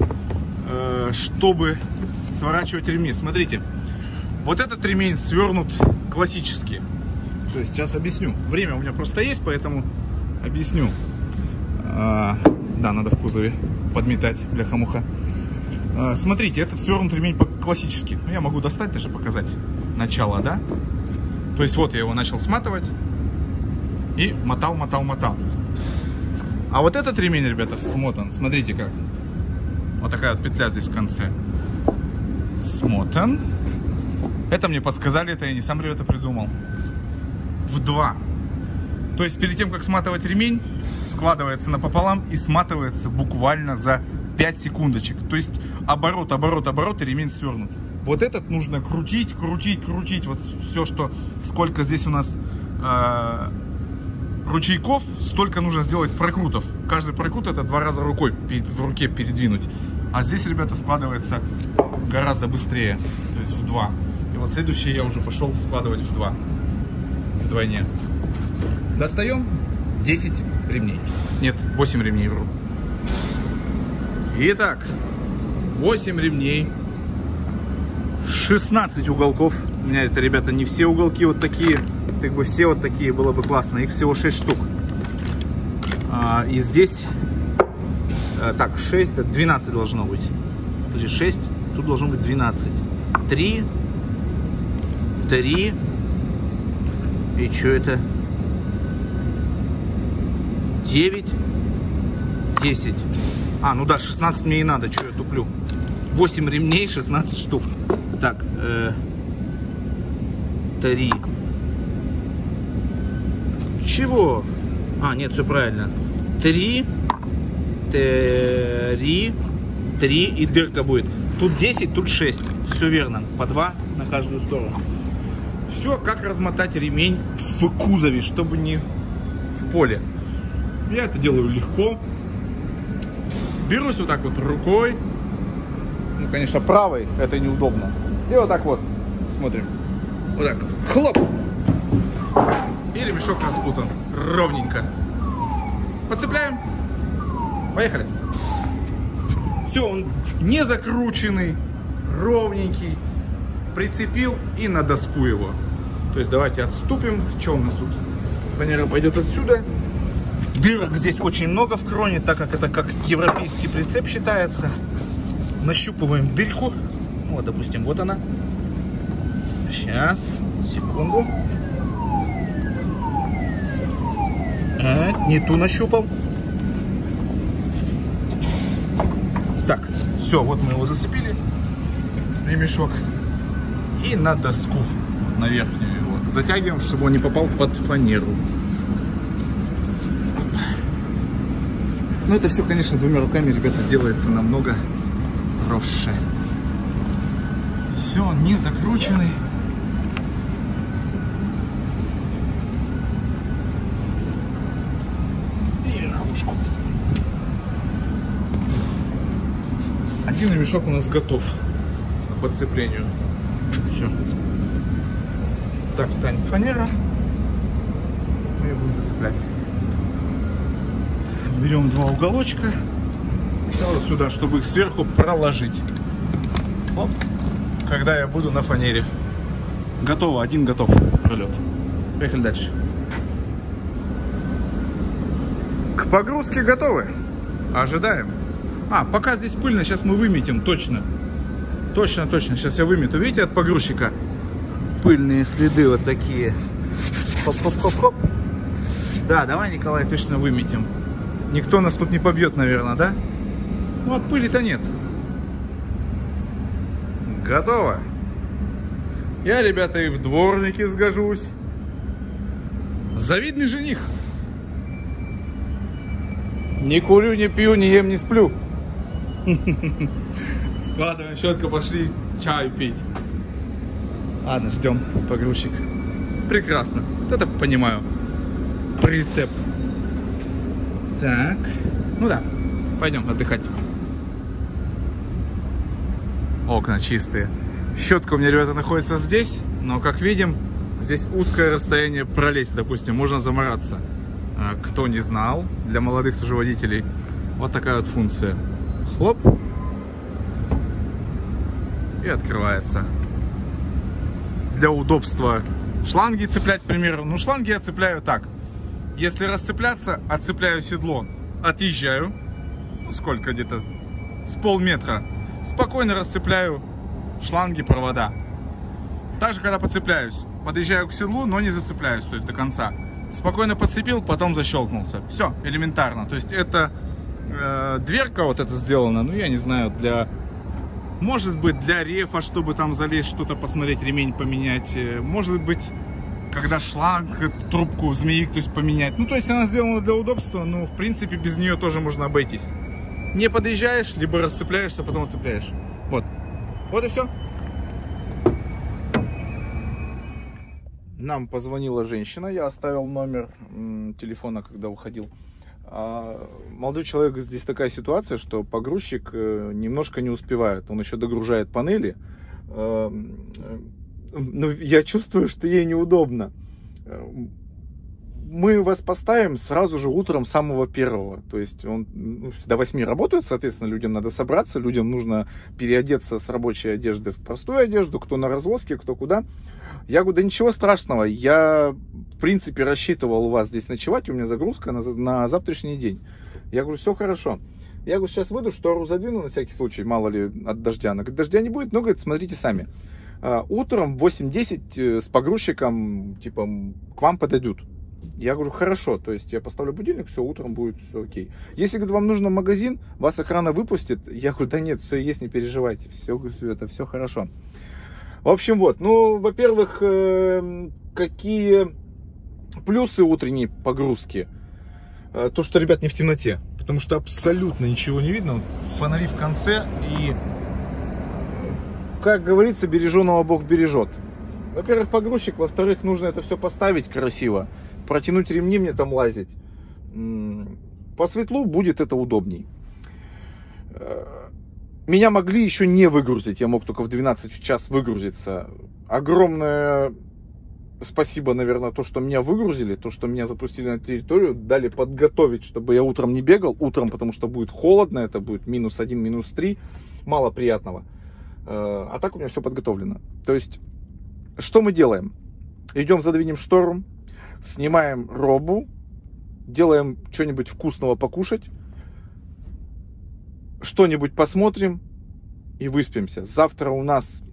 A: чтобы сворачивать ремни. Смотрите, вот этот ремень свернут классически. То есть сейчас объясню. Время у меня просто есть, поэтому объясню. Да, надо в кузове подметать, бляха-муха. Смотрите, этот свернут ремень классически. Я могу достать, даже показать начало, да? То есть вот я его начал сматывать и мотал. А вот этот ремень, ребята, смотан. Смотрите как. Вот такая вот петля здесь в конце. Смотан. Это мне подсказали, это я не сам, ребята, придумал. В 2. То есть перед тем, как сматывать ремень, складывается напополам и сматывается буквально за 5 секундочек. То есть оборот, и ремень свернут. Вот этот нужно крутить. Вот все, что, сколько здесь у нас ручейков, столько нужно сделать прокрутов. Каждый прокрут это 2 раза рукой в руке передвинуть. А здесь, ребята, складывается гораздо быстрее. То есть в 2. И вот следующее я уже пошел складывать в 2. Вдвойне. Достаем 10 ремней. Нет, 8 ремней, вру. Итак, 8 ремней, 16 уголков. У меня это, ребята, не все уголки вот такие. Как бы все вот такие, было бы классно. Их всего 6 штук. И здесь, так, 6, 12 должно быть. Подожди, 6, тут должно быть 12. 3. И что это? 9, 10. Ну да, 16 мне и надо, что я туплю. 8 ремней, 16 штук. Так, 3. Чего? Нет, все правильно. 3 и дырка будет. Тут 10, тут 6. Все верно. По 2 на каждую сторону. Все, как размотать ремень в кузове, чтобы не в поле. Я это делаю легко. Берусь вот так вот рукой. Ну, конечно, правой это неудобно. И вот так вот смотрим. Вот так. Хлоп. И ремешок распутан. Ровненько. Подцепляем. Поехали. Все, он не закрученный. Ровненький. Прицепил и на доску его. То есть давайте отступим. Что у нас тут? Фанера пойдет отсюда. Дырок здесь очень много в кроне, так как это как европейский прицеп считается. Нащупываем дырку. Вот, допустим, вот она. Сейчас, секунду. Не ту нащупал. Так, все, вот мы его зацепили. Ремешок. И на доску, на верхнюю его. Затягиваем, чтобы он не попал под фанеру. Ну, это все, конечно, 2 руками, ребята, делается намного проще. Все, он не закрученный. И рабушку. Один ремешок у нас готов к подцеплению. Все. Так, станет фанера. Мы ее будем зацеплять. Берем 2 уголочка и сразу сюда, чтобы их сверху проложить. Оп. Когда я буду на фанере. Готово, один готов пролет. Поехали дальше. К погрузке готовы. Ожидаем. Пока здесь пыльно, сейчас мы выметим, точно. Точно. Сейчас я вымету. Видите, от погрузчика пыльные следы вот такие. Хоп-хоп-хоп-хоп. Да, давай, Николай, точно выметим. Никто нас тут не побьет, наверное, да? Ну, от пыли-то нет. Готово. Я, ребята, и в дворнике сгожусь. Завидный жених. Не курю, не пью, не ем, не сплю. Складываем щетку, пошли чай пить. Ладно, ждем погрузчик. Прекрасно. Вот это понимаю. Прицеп. Так. Ну да. Пойдем отдыхать. Окна чистые. Щетка у меня, ребята, находится здесь. Но, как видим, здесь узкое расстояние пролезть, допустим. Можно замораться. Кто не знал, для молодых тоже водителей вот такая вот функция. Хлоп. И открывается. Для удобства шланги цеплять, к примеру. Ну, шланги я цепляю так. Если расцепляться, отцепляю седло, отъезжаю. Ну, сколько где-то? С полметра. Спокойно расцепляю шланги, провода. Также, когда подцепляюсь, подъезжаю к седлу, но не зацепляюсь, то есть до конца. Спокойно подцепил, потом защелкнулся. Все, элементарно. То есть это дверка вот эта сделана, ну, я не знаю, для... Может быть, для рефа, чтобы там залезть, что-то посмотреть, ремень поменять. Может быть, когда шланг, трубку змеи, то есть поменять. Ну, то есть она сделана для удобства, но, в принципе, без нее тоже можно обойтись. Не подъезжаешь, либо расцепляешься, потом отцепляешь. Вот. Вот и все. Нам позвонила женщина, я оставил номер телефона, когда уходил. Молодой человек, здесь такая ситуация, что погрузчик немножко не успевает. Он еще догружает панели. Но я чувствую, что ей неудобно. Мы вас поставим сразу же утром самого первого. То есть он до 8 работает, соответственно, людям надо собраться, людям нужно переодеться с рабочей одежды в простую одежду, кто на развозке, кто куда. Я говорю, да ничего страшного, я в принципе рассчитывал у вас здесь ночевать, у меня загрузка на завтрашний день. Я говорю, все хорошо. Я говорю, сейчас выйду, штору задвину на всякий случай, мало ли от дождя. Она говорит, дождя не будет, но, говорит, смотрите сами. Утром в 8-10 с погрузчиком, типа, к вам подойдут. Я говорю, хорошо, то есть я поставлю будильник, все, утром будет все окей. Если, говорит, вам нужно в магазин, вас охрана выпустит. Я говорю, да нет, все есть, не переживайте, все это, все хорошо. В общем, вот, ну, во-первых, какие плюсы утренней погрузки? То, что, ребят, не в темноте, потому что абсолютно ничего не видно. Фонари в конце и, как говорится, береженого Бог бережет. Во-первых, погрузчик, во-вторых, нужно это все поставить красиво, протянуть ремни, мне там лазить. По светлу будет это удобней. Меня могли еще не выгрузить, я мог только в 12 в час выгрузиться. Огромное спасибо, наверное, то, что меня выгрузили, то, что меня запустили на территорию, дали подготовить, чтобы я утром не бегал. Утром, потому что будет холодно, это будет -1, -3, мало приятного. А так у меня все подготовлено. То есть, что мы делаем? Идем, задвинем штору, снимаем робу, делаем что-нибудь вкусного покушать, что-нибудь посмотрим и выспимся. Завтра у нас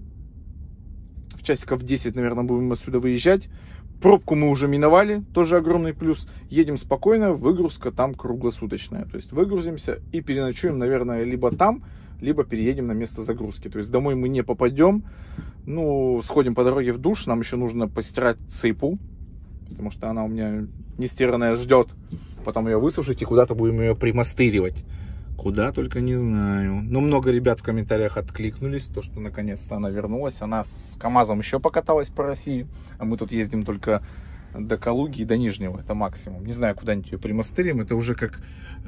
A: в часиков 10, наверное, будем отсюда выезжать. Пробку мы уже миновали, тоже огромный плюс. Едем спокойно, выгрузка там круглосуточная. То есть выгрузимся и переночуем, наверное, либо там, либо переедем на место загрузки. То есть домой мы не попадем. Ну, сходим по дороге в душ. Нам еще нужно постирать цепу, потому что она у меня нестиранная ждет. Потом ее высушить и куда-то будем ее примастыривать. Куда только не знаю. Но много ребят в комментариях откликнулись, то, что наконец-то она вернулась. Она с КамАЗом еще покаталась по России. А мы тут ездим только до Калуги и до Нижнего. Это максимум. Не знаю, куда-нибудь ее примастырим. Это уже как...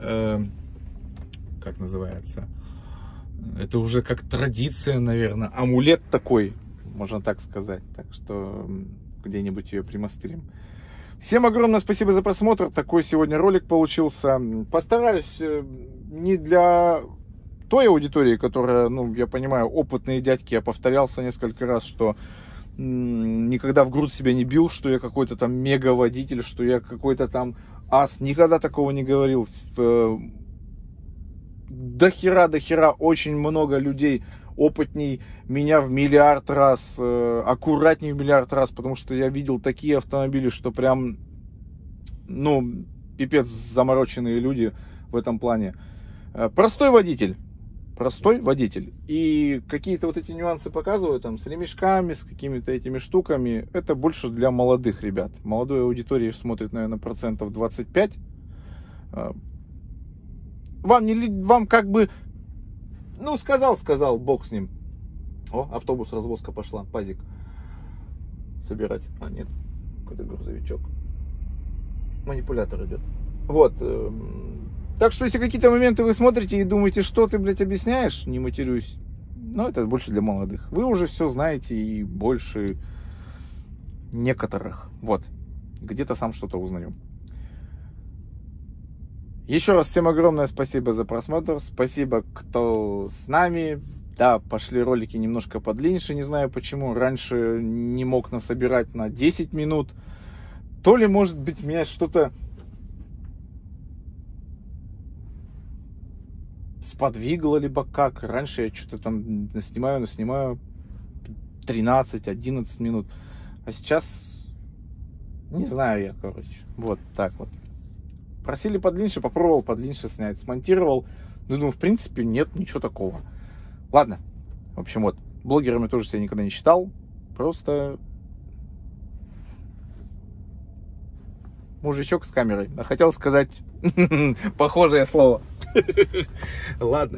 A: как называется? Это уже как традиция, наверное. Амулет такой, можно так сказать. Так что где-нибудь ее примастырим. Всем огромное спасибо за просмотр. Такой сегодня ролик получился. Постараюсь не для той аудитории, которая, ну, я понимаю, опытные дядьки. Я повторялся несколько раз, что никогда в грудь себя не бил, что я какой-то там мега-водитель, что я какой-то там ас. Никогда такого не говорил. До хера очень много людей опытней меня в миллиард раз, аккуратней в миллиард раз, потому что я видел такие автомобили, что прям, ну, пипец замороченные люди в этом плане. Простой водитель. И какие-то вот эти нюансы показываю, там, с ремешками, с какими-то этими штуками, это больше для молодых ребят. Молодой аудитории смотрит, наверное, 25%. Вам как бы, ну, сказал, бог с ним. О, автобус, развозка пошла, пазик собирать. А, нет, какой-то грузовичок. Манипулятор идет. Вот. Так что, если какие-то моменты вы смотрите и думаете, что ты, блядь, объясняешь, не матерюсь, ну, это больше для молодых. Вы уже все знаете и больше некоторых. Вот. Где-то сам что-то узнаю. Еще раз всем огромное спасибо за просмотр. Спасибо, кто с нами. Да, пошли ролики немножко подлиннее. Не знаю почему. Раньше не мог насобирать на 10 минут. То ли, может быть, меня что-то сподвигло, либо как. Раньше я что-то там снимаю 13-11 минут. А сейчас не знаю я, короче. Вот так вот. Просили подлиннее, попробовал подлиннее снять. Смонтировал. Думаю, в принципе, нет ничего такого. Ладно. В общем, вот. Блогерами тоже себя никогда не считал. Просто мужичок с камерой. А хотел сказать похожее слово. Ладно.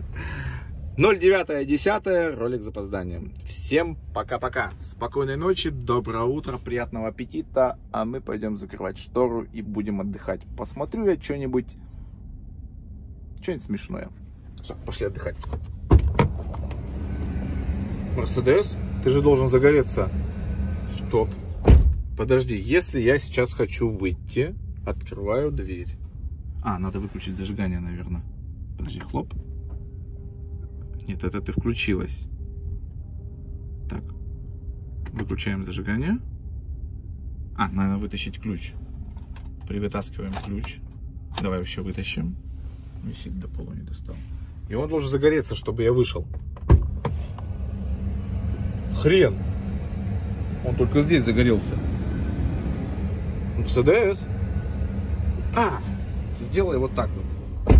A: 09.10. Ролик с запозданием. Всем пока-пока. Спокойной ночи, доброе утро, приятного аппетита. А мы пойдем закрывать штору и будем отдыхать. Посмотрю я что-нибудь смешное. Все, пошли отдыхать. Мерседес, ты же должен загореться. Стоп. Подожди, если я сейчас хочу выйти, открываю дверь. А, надо выключить зажигание, наверное. Подожди, хлоп. Нет, это ты включилась. Так. Выключаем зажигание. А, надо вытащить ключ. Привытаскиваем ключ. Давай вообще вытащим. Висит, до пола не достал. И он должен загореться, чтобы я вышел. Хрен. Он только здесь загорелся. В СДС. А! Сделай вот так вот.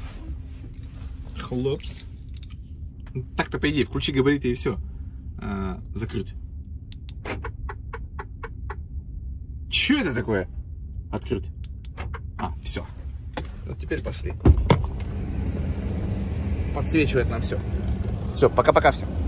A: Хлопс. Так-то, по идее, включи габариты и все. Закрыть. Че это такое? Открыть. А, все. Вот теперь пошли. Подсвечивает нам все. Все, пока-пока всем.